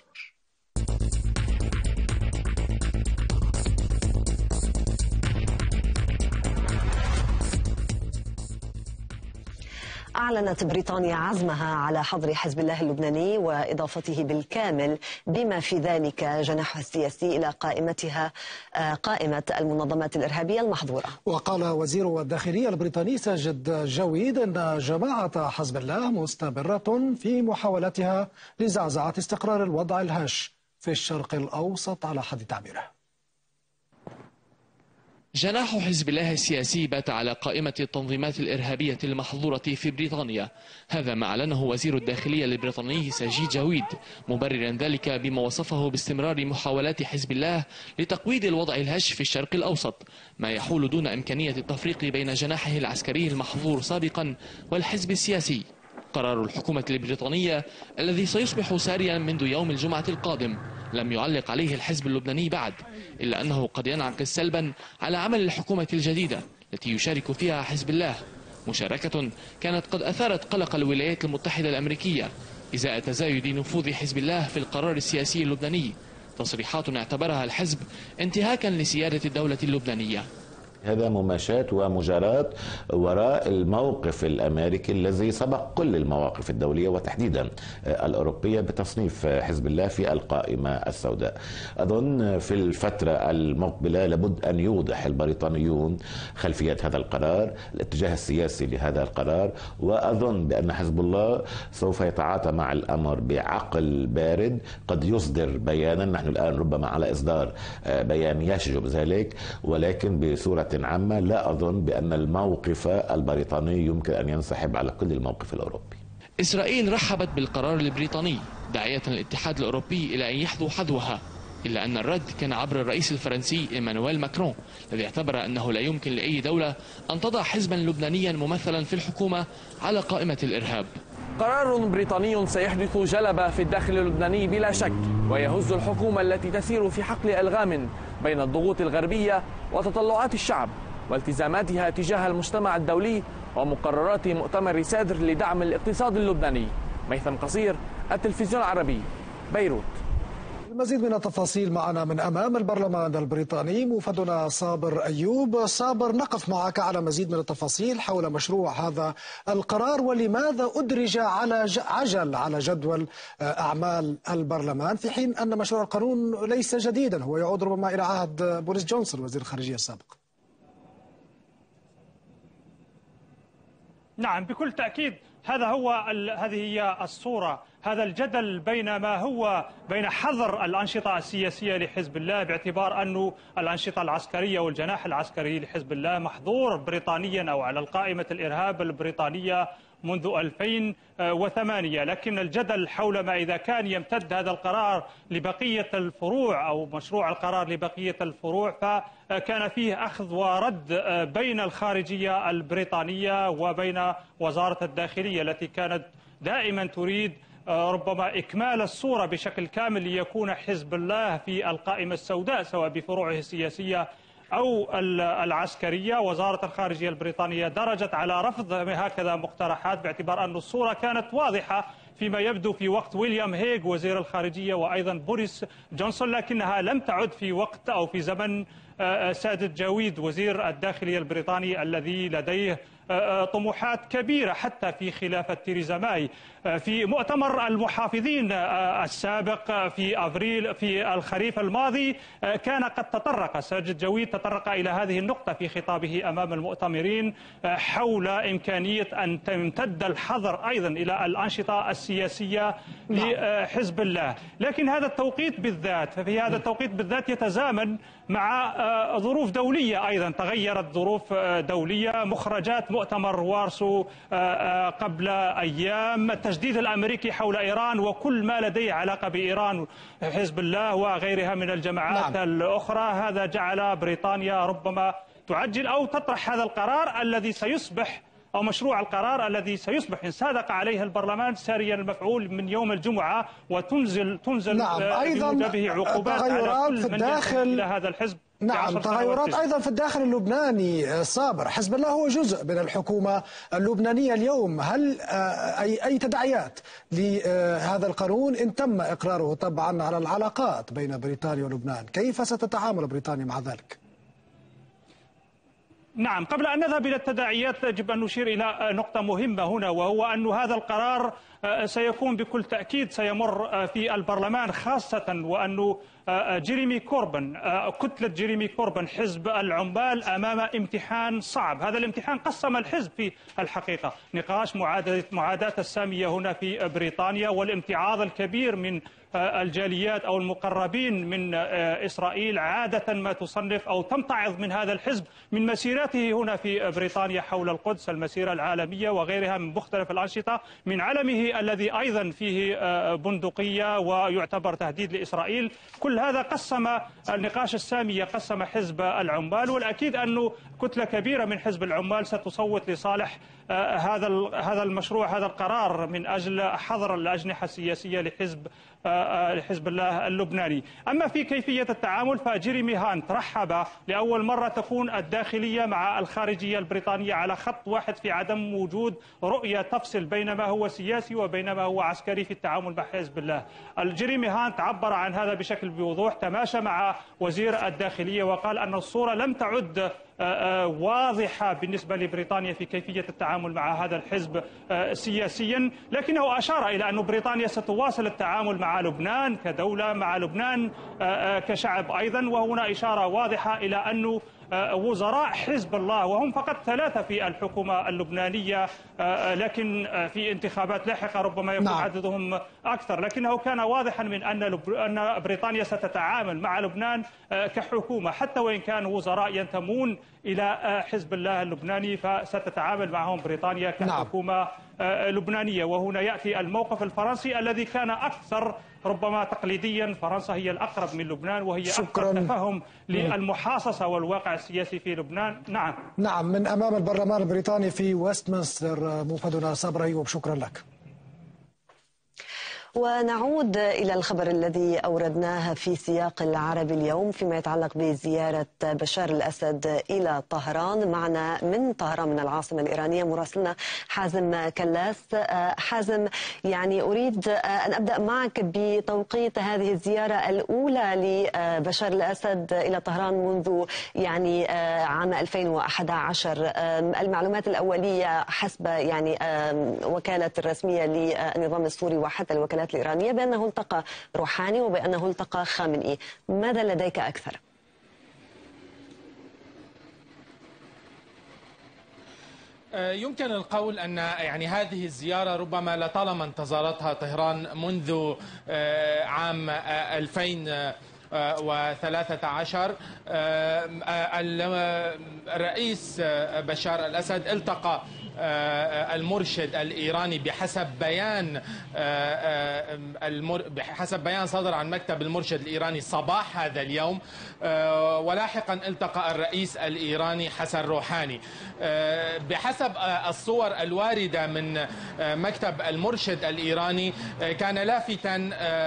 Speaker 1: أعلنت بريطانيا عزمها على حظر حزب الله اللبناني وإضافته بالكامل بما في ذلك جناحه السياسي إلى قائمة المنظمات الإرهابية المحظورة. وقال وزير الداخلية البريطاني ساجد جويد أن جماعة حزب الله مستمرة في محاولتها لزعزعة استقرار الوضع الهش في الشرق الأوسط على حد تعبيره.
Speaker 16: جناح حزب الله السياسي بات على قائمة التنظيمات الإرهابية المحظورة في بريطانيا، هذا ما أعلنه وزير الداخلية البريطاني ساجد جويد، مبررا ذلك بما وصفه باستمرار محاولات حزب الله لتقويض الوضع الهش في الشرق الأوسط، ما يحول دون إمكانية التفريق بين جناحه العسكري المحظور سابقا والحزب السياسي. قرار الحكومة البريطانية الذي سيصبح ساريا منذ يوم الجمعة القادم لم يعلق عليه الحزب اللبناني بعد، إلا أنه قد ينعكس سلبا على عمل الحكومة الجديدة التي يشارك فيها حزب الله، مشاركة كانت قد أثارت قلق الولايات المتحدة الأمريكية إزاء تزايد نفوذ حزب الله في القرار السياسي اللبناني، تصريحات اعتبرها الحزب انتهاكا لسيادة الدولة اللبنانية.
Speaker 17: هذا مماشاة ومجاراة وراء الموقف الأمريكي الذي سبق كل المواقف الدولية وتحديدا الأوروبية بتصنيف حزب الله في القائمة السوداء. أظن في الفترة المقبلة لابد أن يوضح البريطانيون خلفية هذا القرار، الاتجاه السياسي لهذا القرار، وأظن بأن حزب الله سوف يتعاطى مع الأمر بعقل بارد، قد يصدر بيانا، نحن الآن ربما على إصدار بيان يشجب ذلك، ولكن بصورة عامة لا أظن بأن الموقف البريطاني يمكن أن ينسحب على كل الموقف الأوروبي.
Speaker 16: إسرائيل رحبت بالقرار البريطاني داعية الاتحاد الأوروبي إلى أن يحظوا حظوها، إلا أن الرد كان عبر الرئيس الفرنسي إيمانويل ماكرون الذي اعتبر أنه لا يمكن لأي دولة أن تضع حزبا لبنانيا ممثلا في الحكومة على قائمة الإرهاب.
Speaker 18: قرار بريطاني سيحدث جلبة في الداخل اللبناني بلا شك، ويهز الحكومة التي تسير في حقل ألغام بين الضغوط الغربية وتطلعات الشعب والتزاماتها تجاه المجتمع الدولي ومقررات مؤتمر سادر لدعم الاقتصاد اللبناني. ميثم قصير، التلفزيون العربي، بيروت.
Speaker 3: المزيد من التفاصيل معنا من أمام البرلمان البريطاني موفدنا صابر أيوب. صابر، نقف معك على مزيد من التفاصيل حول مشروع هذا القرار، ولماذا أدرج على جدول أعمال البرلمان في حين أن مشروع القانون ليس جديدا، هو يعود ربما إلى عهد بوريس جونسون وزير الخارجية السابق.
Speaker 19: نعم بكل تأكيد هذه هي الصورة، هذا الجدل بين حظر الأنشطة السياسية لحزب الله، باعتبار أن الأنشطة العسكرية والجناح العسكري لحزب الله محظور بريطانيا أو على القائمة الإرهاب البريطانية منذ 2008. لكن الجدل حول ما إذا كان يمتد هذا القرار لبقية الفروع أو مشروع القرار لبقية الفروع، فكان فيه أخذ ورد بين الخارجية البريطانية وبين وزارة الداخلية التي كانت دائما تريد ربما إكمال الصورة بشكل كامل ليكون حزب الله في القائمة السوداء سواء بفروعه السياسية أو العسكرية. وزارة الخارجية البريطانية درجت على رفض هكذا مقترحات باعتبار أن الصورة كانت واضحة فيما يبدو في وقت ويليام هيغ وزير الخارجية وأيضا بوريس جونسون، لكنها لم تعد في وقت أو في زمن سادة جاويد وزير الداخلية البريطاني الذي لديه طموحات كبيرة حتى في خلافة تيريزا ماي. في مؤتمر المحافظين السابق في أفريل في الخريف الماضي كان قد تطرق ساجد جاويد إلى هذه النقطة في خطابه أمام المؤتمرين حول إمكانية أن تمتد الحظر أيضا إلى الأنشطة السياسية لحزب الله. لكن هذا التوقيت بالذات ففي هذا التوقيت بالذات يتزامن مع ظروف دولية أيضا تغيرت ظروف دولية. مخرجات مؤتمر وارسو قبل أيام، التجديد الأمريكي حول إيران وكل ما لديه علاقة بإيران حزب الله وغيرها من الجماعات الأخرى، هذا جعل بريطانيا ربما تعجل أو تطرح هذا القرار الذي سيصبح أو مشروع القرار الذي سيصبح إن صادق عليه البرلمان ساريا المفعول من يوم الجمعة وتنزل
Speaker 3: أيضا
Speaker 19: به عقوبات على كل من ينتمي إلى هذا الحزب.
Speaker 3: تغيرات أيضا في الداخل اللبناني. صابر، حزب الله هو جزء من الحكومة اللبنانية اليوم، هل أي تداعيات لهذا القانون إن تم إقراره طبعا على العلاقات بين بريطانيا ولبنان؟ كيف ستتعامل بريطانيا مع ذلك؟
Speaker 19: نعم، قبل أن نذهب إلى التداعيات يجب أن نشير إلى نقطة مهمة هنا، وهو أن هذا القرار سيكون بكل تأكيد سيمر في البرلمان، خاصة وأن جيريمي كوربن كتلة جيريمي كوربن حزب العمال أمام امتحان صعب. هذا الامتحان قسم الحزب في الحقيقة، نقاش معاداة السامية هنا في بريطانيا والامتعاض الكبير من الجاليات أو المقربين من إسرائيل عادة ما تصنف أو تمتعض من هذا الحزب من مسيراته هنا في بريطانيا حول القدس، المسيرة العالمية وغيرها من مختلف الأنشطة، من علمه الذي أيضا فيه بندقية ويعتبر تهديد لإسرائيل. كل هذا قسم النقاش السامي قسم حزب العمال، والأكيد أنه كتلة كبيرة من حزب العمال ستصوت لصالح هذا المشروع، هذا القرار من أجل حظر الأجنحة السياسية لحزب الله اللبناني. أما في كيفية التعامل فجيريمي هانت رحب لأول مرة تكون الداخلية مع الخارجية البريطانية على خط واحد في عدم وجود رؤية تفصل بين ما هو سياسي وبين ما هو عسكري في التعامل مع حزب الله. جيريمي هانت عبر عن هذا بشكل بوضوح، تماشى مع وزير الداخلية وقال أن الصورة لم تعد واضحة بالنسبة لبريطانيا في كيفية التعامل مع هذا الحزب سياسيا، لكنه أشار إلى أن بريطانيا ستواصل التعامل مع لبنان كدولة، مع لبنان كشعب أيضا. وهنا إشارة واضحة إلى أن وزراء حزب الله وهم فقط 3 في الحكومة اللبنانية، لكن في انتخابات لاحقة ربما يكون عددهم أكثر، لكنه كان واضحا من أن بريطانيا ستتعامل مع لبنان كحكومة، حتى وإن كانوا وزراء ينتمون إلى حزب الله اللبناني فستتعامل معهم بريطانيا كحكومة لبنانية. وهنا يأتي الموقف الفرنسي الذي كان أكثر ربما تقليديا، فرنسا هي الأقرب من لبنان وهي أكثر تفهم للمحاصصة والواقع السياسي في لبنان.
Speaker 3: نعم، من أمام البرلمان البريطاني في ويستمنستر موفدنا صابر أيوب، شكرا لك.
Speaker 1: ونعود إلى الخبر الذي أوردناه في سياق العربي اليوم فيما يتعلق بزيارة بشار الأسد إلى طهران. معنا من طهران من العاصمة الإيرانية مراسلنا حازم كلاس. حازم، يعني أريد أن أبدأ معك بتوقيت هذه الزيارة الأولى لبشار الأسد إلى طهران منذ يعني عام 2011. المعلومات الأولية حسب يعني وكالة الرسمية للنظام السوري وحتى الوكالات الإيرانية بأنه التقى روحاني وبأنه التقى خامنئي، ماذا لديك أكثر؟
Speaker 20: يمكن القول أن يعني هذه الزيارة ربما لطالما انتظرتها طهران منذ عام 2013. الرئيس بشار الأسد التقى المرشد الإيراني بحسب بيان صدر عن مكتب المرشد الإيراني صباح هذا اليوم، ولاحقا التقى الرئيس الإيراني حسن روحاني. بحسب الصور الواردة من مكتب المرشد الإيراني كان لافتا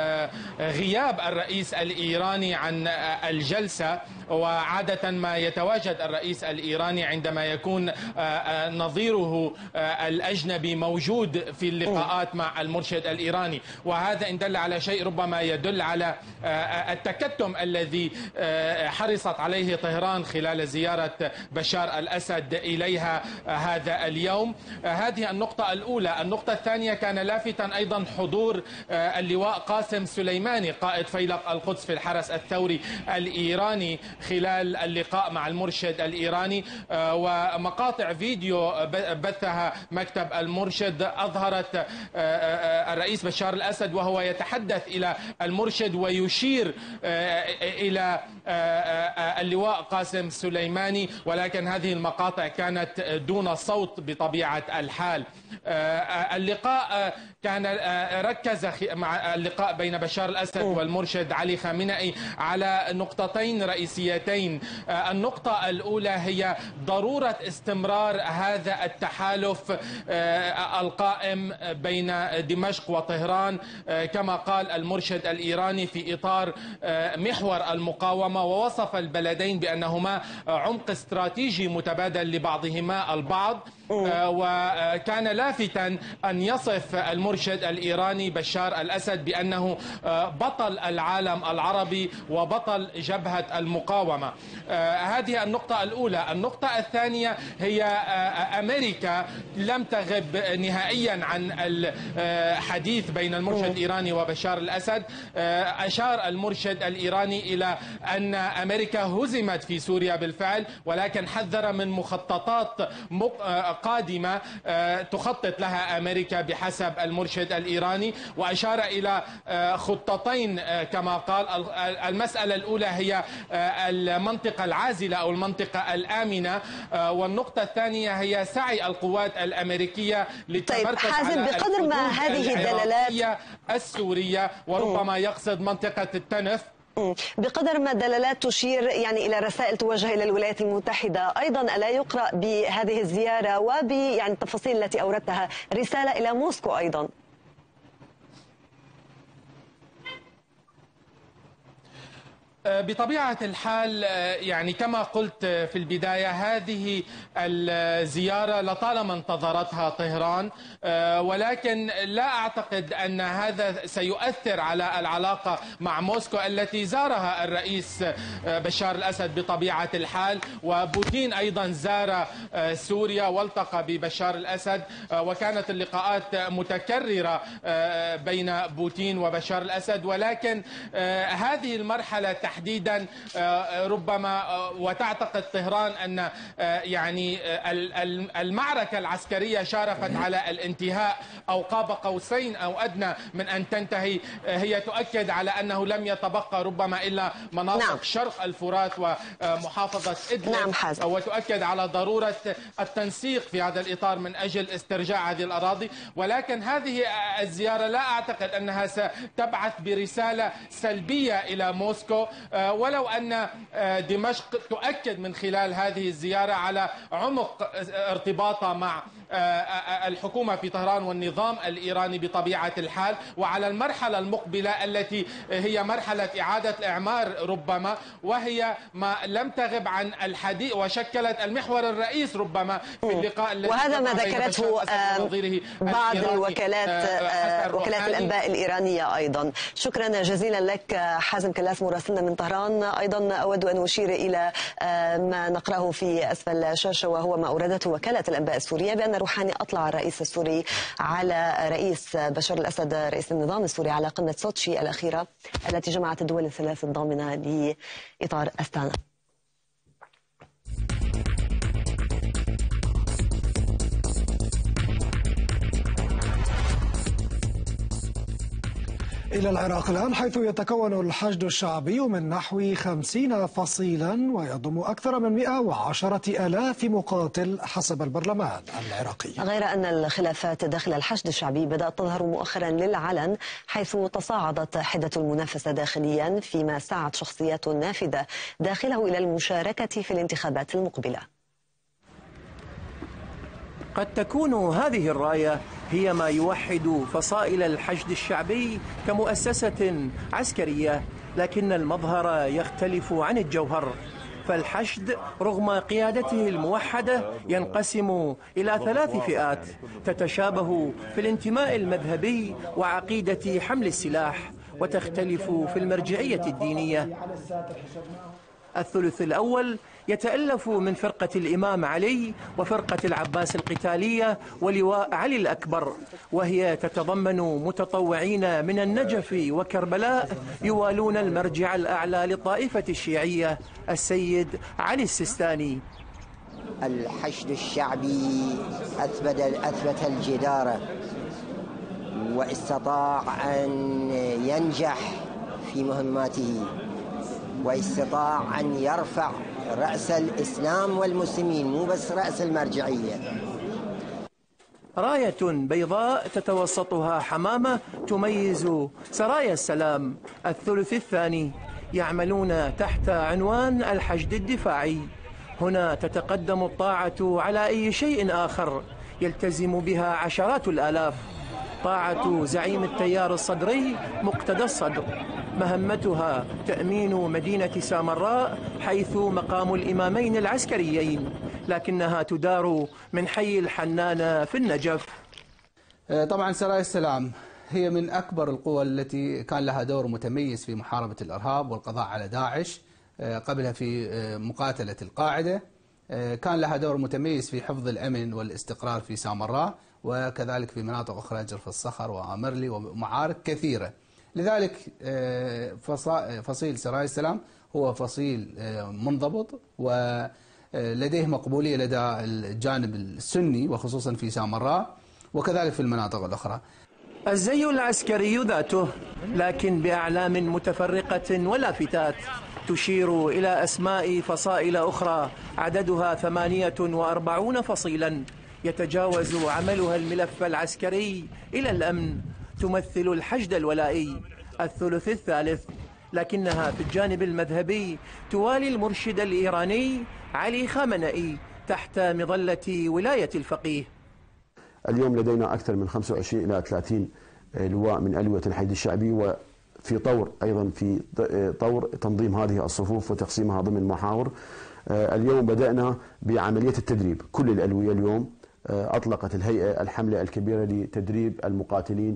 Speaker 20: غياب الرئيس الإيراني عن الجلسة. وعادة ما يتواجد الرئيس الإيراني عندما يكون نظيره الأجنبي موجود في اللقاءات مع المرشد الإيراني، وهذا إن دل على شيء ربما يدل على التكتم الذي حرصت عليه طهران خلال زيارة بشار الأسد إليها هذا اليوم. هذه النقطة الأولى. النقطة الثانية كان لافتا أيضا حضور اللواء قاسم سليماني قائد فيلق القدس في الحرس الثوري الإيراني خلال اللقاء مع المرشد الإيراني، ومقاطع فيديو بثها مكتب المرشد أظهرت الرئيس بشار الأسد وهو يتحدث إلى المرشد ويشير إلى اللواء قاسم سليماني، ولكن هذه المقاطع كانت دون صوت بطبيعة الحال. اللقاء كان ركز مع اللقاء بين بشار الأسد والمرشد علي خامنئي على نقطتين رئيسيتين. النقطة الأولى هي ضرورة استمرار هذا التحالف القائم بين دمشق وطهران كما قال المرشد الإيراني في إطار محور المقاومة، ووصف البلدين بأنهما عمق استراتيجي متبادل لبعضهما البعض. وكان لافتا أن يصف المرشد الإيراني بشار الأسد بأنه بطل العالم العربي وبطل جبهة المقاومة. هذه النقطة الأولى. النقطة الثانية هي أمريكا لم تغب نهائيا عن الحديث بين المرشد الإيراني وبشار الأسد. أشار المرشد الإيراني إلى أن أمريكا هزمت في سوريا بالفعل، ولكن حذر من مخططات قادمة تخطط لها أمريكا بحسب المرشد الإيراني، وأشار إلى خطتين كما قال. المسألة الأولى هي المنطقة العازلة أو المنطقة الآمنة، والنقطة الثانية هي سعي القوات الأمريكية للتمركز على
Speaker 1: بقدر ما هذه الدلالات
Speaker 20: السورية، وربما يقصد منطقة التنف.
Speaker 1: بقدر ما الدلالات تشير يعني إلى رسائل توجه إلى الولايات المتحدة، أيضا ألا يقرأ بهذه الزيارة يعني التفاصيل التي أوردتها رسالة إلى موسكو أيضا؟
Speaker 20: بطبيعة الحال يعني كما قلت في البداية هذه الزيارة لطالما انتظرتها طهران، ولكن لا أعتقد أن هذا سيؤثر على العلاقة مع موسكو التي زارها الرئيس بشار الأسد بطبيعة الحال، وبوتين أيضا زار سوريا والتقى ببشار الأسد، وكانت اللقاءات متكررة بين بوتين وبشار الأسد. ولكن هذه المرحلة تحديدا ربما وتعتقد طهران أن يعني المعركة العسكرية شارفت على الانتهاء أو قاب قوسين أو أدنى من أن تنتهي. هي تؤكد على أنه لم يتبقى ربما إلا مناطق شرق الفرات ومحافظة إدلب، وتؤكد على ضرورة التنسيق في هذا الإطار من أجل استرجاع هذه الأراضي. ولكن هذه الزيارة لا أعتقد أنها ستبعث برسالة سلبية إلى موسكو، ولو أن دمشق تؤكد من خلال هذه الزيارة على عمق ارتباطها مع الحكومة في طهران والنظام الإيراني بطبيعة الحال، وعلى المرحلة المقبلة التي هي مرحلة إعادة الإعمار ربما، وهي ما لم تغب عن الحديث وشكلت المحور الرئيس ربما في اللقاء الذي
Speaker 1: وهذا ما ذكرته بعض وكالات الأنباء الإيرانية أيضا. شكرا جزيلا لك حازم كلاس مراسلنا من طهران. أيضا أود أن أشير إلى ما نقرأه في أسفل الشاشة، وهو ما أوردته وكالة الأنباء السورية بأن روحاني أطلع الرئيس السوري على رئيس بشار الأسد رئيس النظام السوري على قمة سوتشي الأخيرة التي جمعت الدول الثلاث الضامنة لإطار أستانا.
Speaker 3: إلى العراق الآن، حيث يتكون الحشد الشعبي من نحو 50 فصيلا ويضم أكثر من 110,000 مقاتل حسب البرلمان العراقي.
Speaker 1: غير أن الخلافات داخل الحشد الشعبي بدأت تظهر مؤخرا للعلن، حيث تصاعدت حدة المنافسة داخليا، فيما سعت شخصيات نافذة داخله إلى المشاركة في الانتخابات المقبلة.
Speaker 21: قد تكون هذه الراية هي ما يوحد فصائل الحشد الشعبي كمؤسسة عسكرية، لكن المظهر يختلف عن الجوهر. فالحشد رغم قيادته الموحدة ينقسم إلى 3 فئات تتشابه في الانتماء المذهبي وعقيدة حمل السلاح، وتختلف في المرجعية الدينية. الثلث الأول يتألف من فرقة الإمام علي وفرقة العباس القتالية ولواء علي الأكبر، وهي تتضمن متطوعين من النجف وكربلاء يوالون المرجع الأعلى للطائفة الشيعية السيد علي السيستاني.
Speaker 22: الحشد الشعبي أثبت الجدارة واستطاع أن ينجح في مهماته، واستطاع أن يرفع رأس الإسلام والمسلمين، مو بس رأس المرجعية.
Speaker 21: راية بيضاء تتوسطها حمامة تميز سرايا السلام. الثلث الثاني يعملون تحت عنوان الحشد الدفاعي. هنا تتقدم الطاعة على أي شيء آخر يلتزم بها عشرات الآلاف. طاعة زعيم التيار الصدري مقتدى الصدر، مهمتها تأمين مدينة سامراء حيث مقام الإمامين العسكريين، لكنها تدار من حي الحنانة في النجف.
Speaker 23: طبعا سرايا السلام هي من أكبر القوى التي كان لها دور متميز في محاربة الإرهاب والقضاء على داعش، قبلها في مقاتلة القاعدة. كان لها دور متميز في حفظ الأمن والاستقرار في سامراء، وكذلك في مناطق أخرى جرف الصخر وآمرلي ومعارك كثيرة. لذلك فصيل سرايا السلام هو فصيل منضبط ولديه مقبولية لدى الجانب السني وخصوصا في سامراء وكذلك في المناطق الأخرى.
Speaker 21: الزي العسكري ذاته، لكن بأعلام متفرقة ولافتات تشير إلى أسماء فصائل أخرى عددها 48 فصيلا يتجاوز عملها الملف العسكري إلى الأمن. تمثل الحشد الولائي الثلث الثالث، لكنها في الجانب المذهبي توالي المرشد الإيراني علي خامنئي تحت مظلة ولاية الفقيه.
Speaker 24: اليوم لدينا أكثر من 25 إلى 30 لواء من ألوية الحشد الشعبي، وفي طور أيضا في طور تنظيم هذه الصفوف وتقسيمها ضمن محاور. اليوم بدأنا بعملية التدريب. كل الألوية اليوم أطلقت الهيئة الحملة الكبيرة لتدريب المقاتلين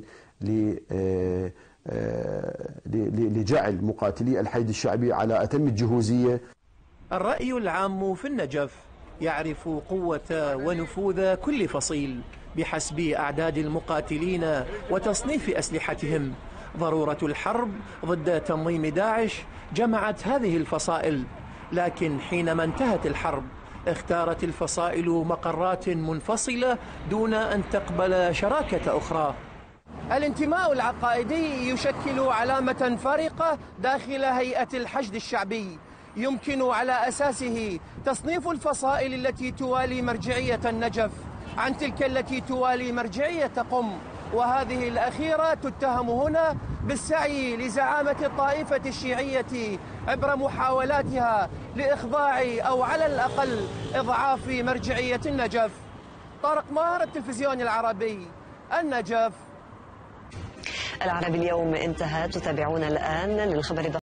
Speaker 24: لجعل مقاتلي الحشد الشعبي على أتم الجهوزية.
Speaker 21: الرأي العام في النجف يعرف قوة ونفوذ كل فصيل بحسب أعداد المقاتلين وتصنيف أسلحتهم. ضرورة الحرب ضد تنظيم داعش جمعت هذه الفصائل، لكن حينما انتهت الحرب اختارت الفصائل مقرات منفصلة دون أن تقبل شراكة أخرى. الانتماء العقائدي يشكل علامة فارقة داخل هيئة الحشد الشعبي، يمكن على أساسه تصنيف الفصائل التي توالي مرجعية النجف عن تلك التي توالي مرجعية قم، وهذه الأخيرة تتهم هنا بالسعي لزعامة الطائفة الشيعية عبر محاولاتها لإخضاع أو على الأقل إضعاف مرجعية النجف. طارق ماهر، التلفزيون العربي، النجف.
Speaker 1: العربي اليوم انتهى. تتابعون الآن للخبر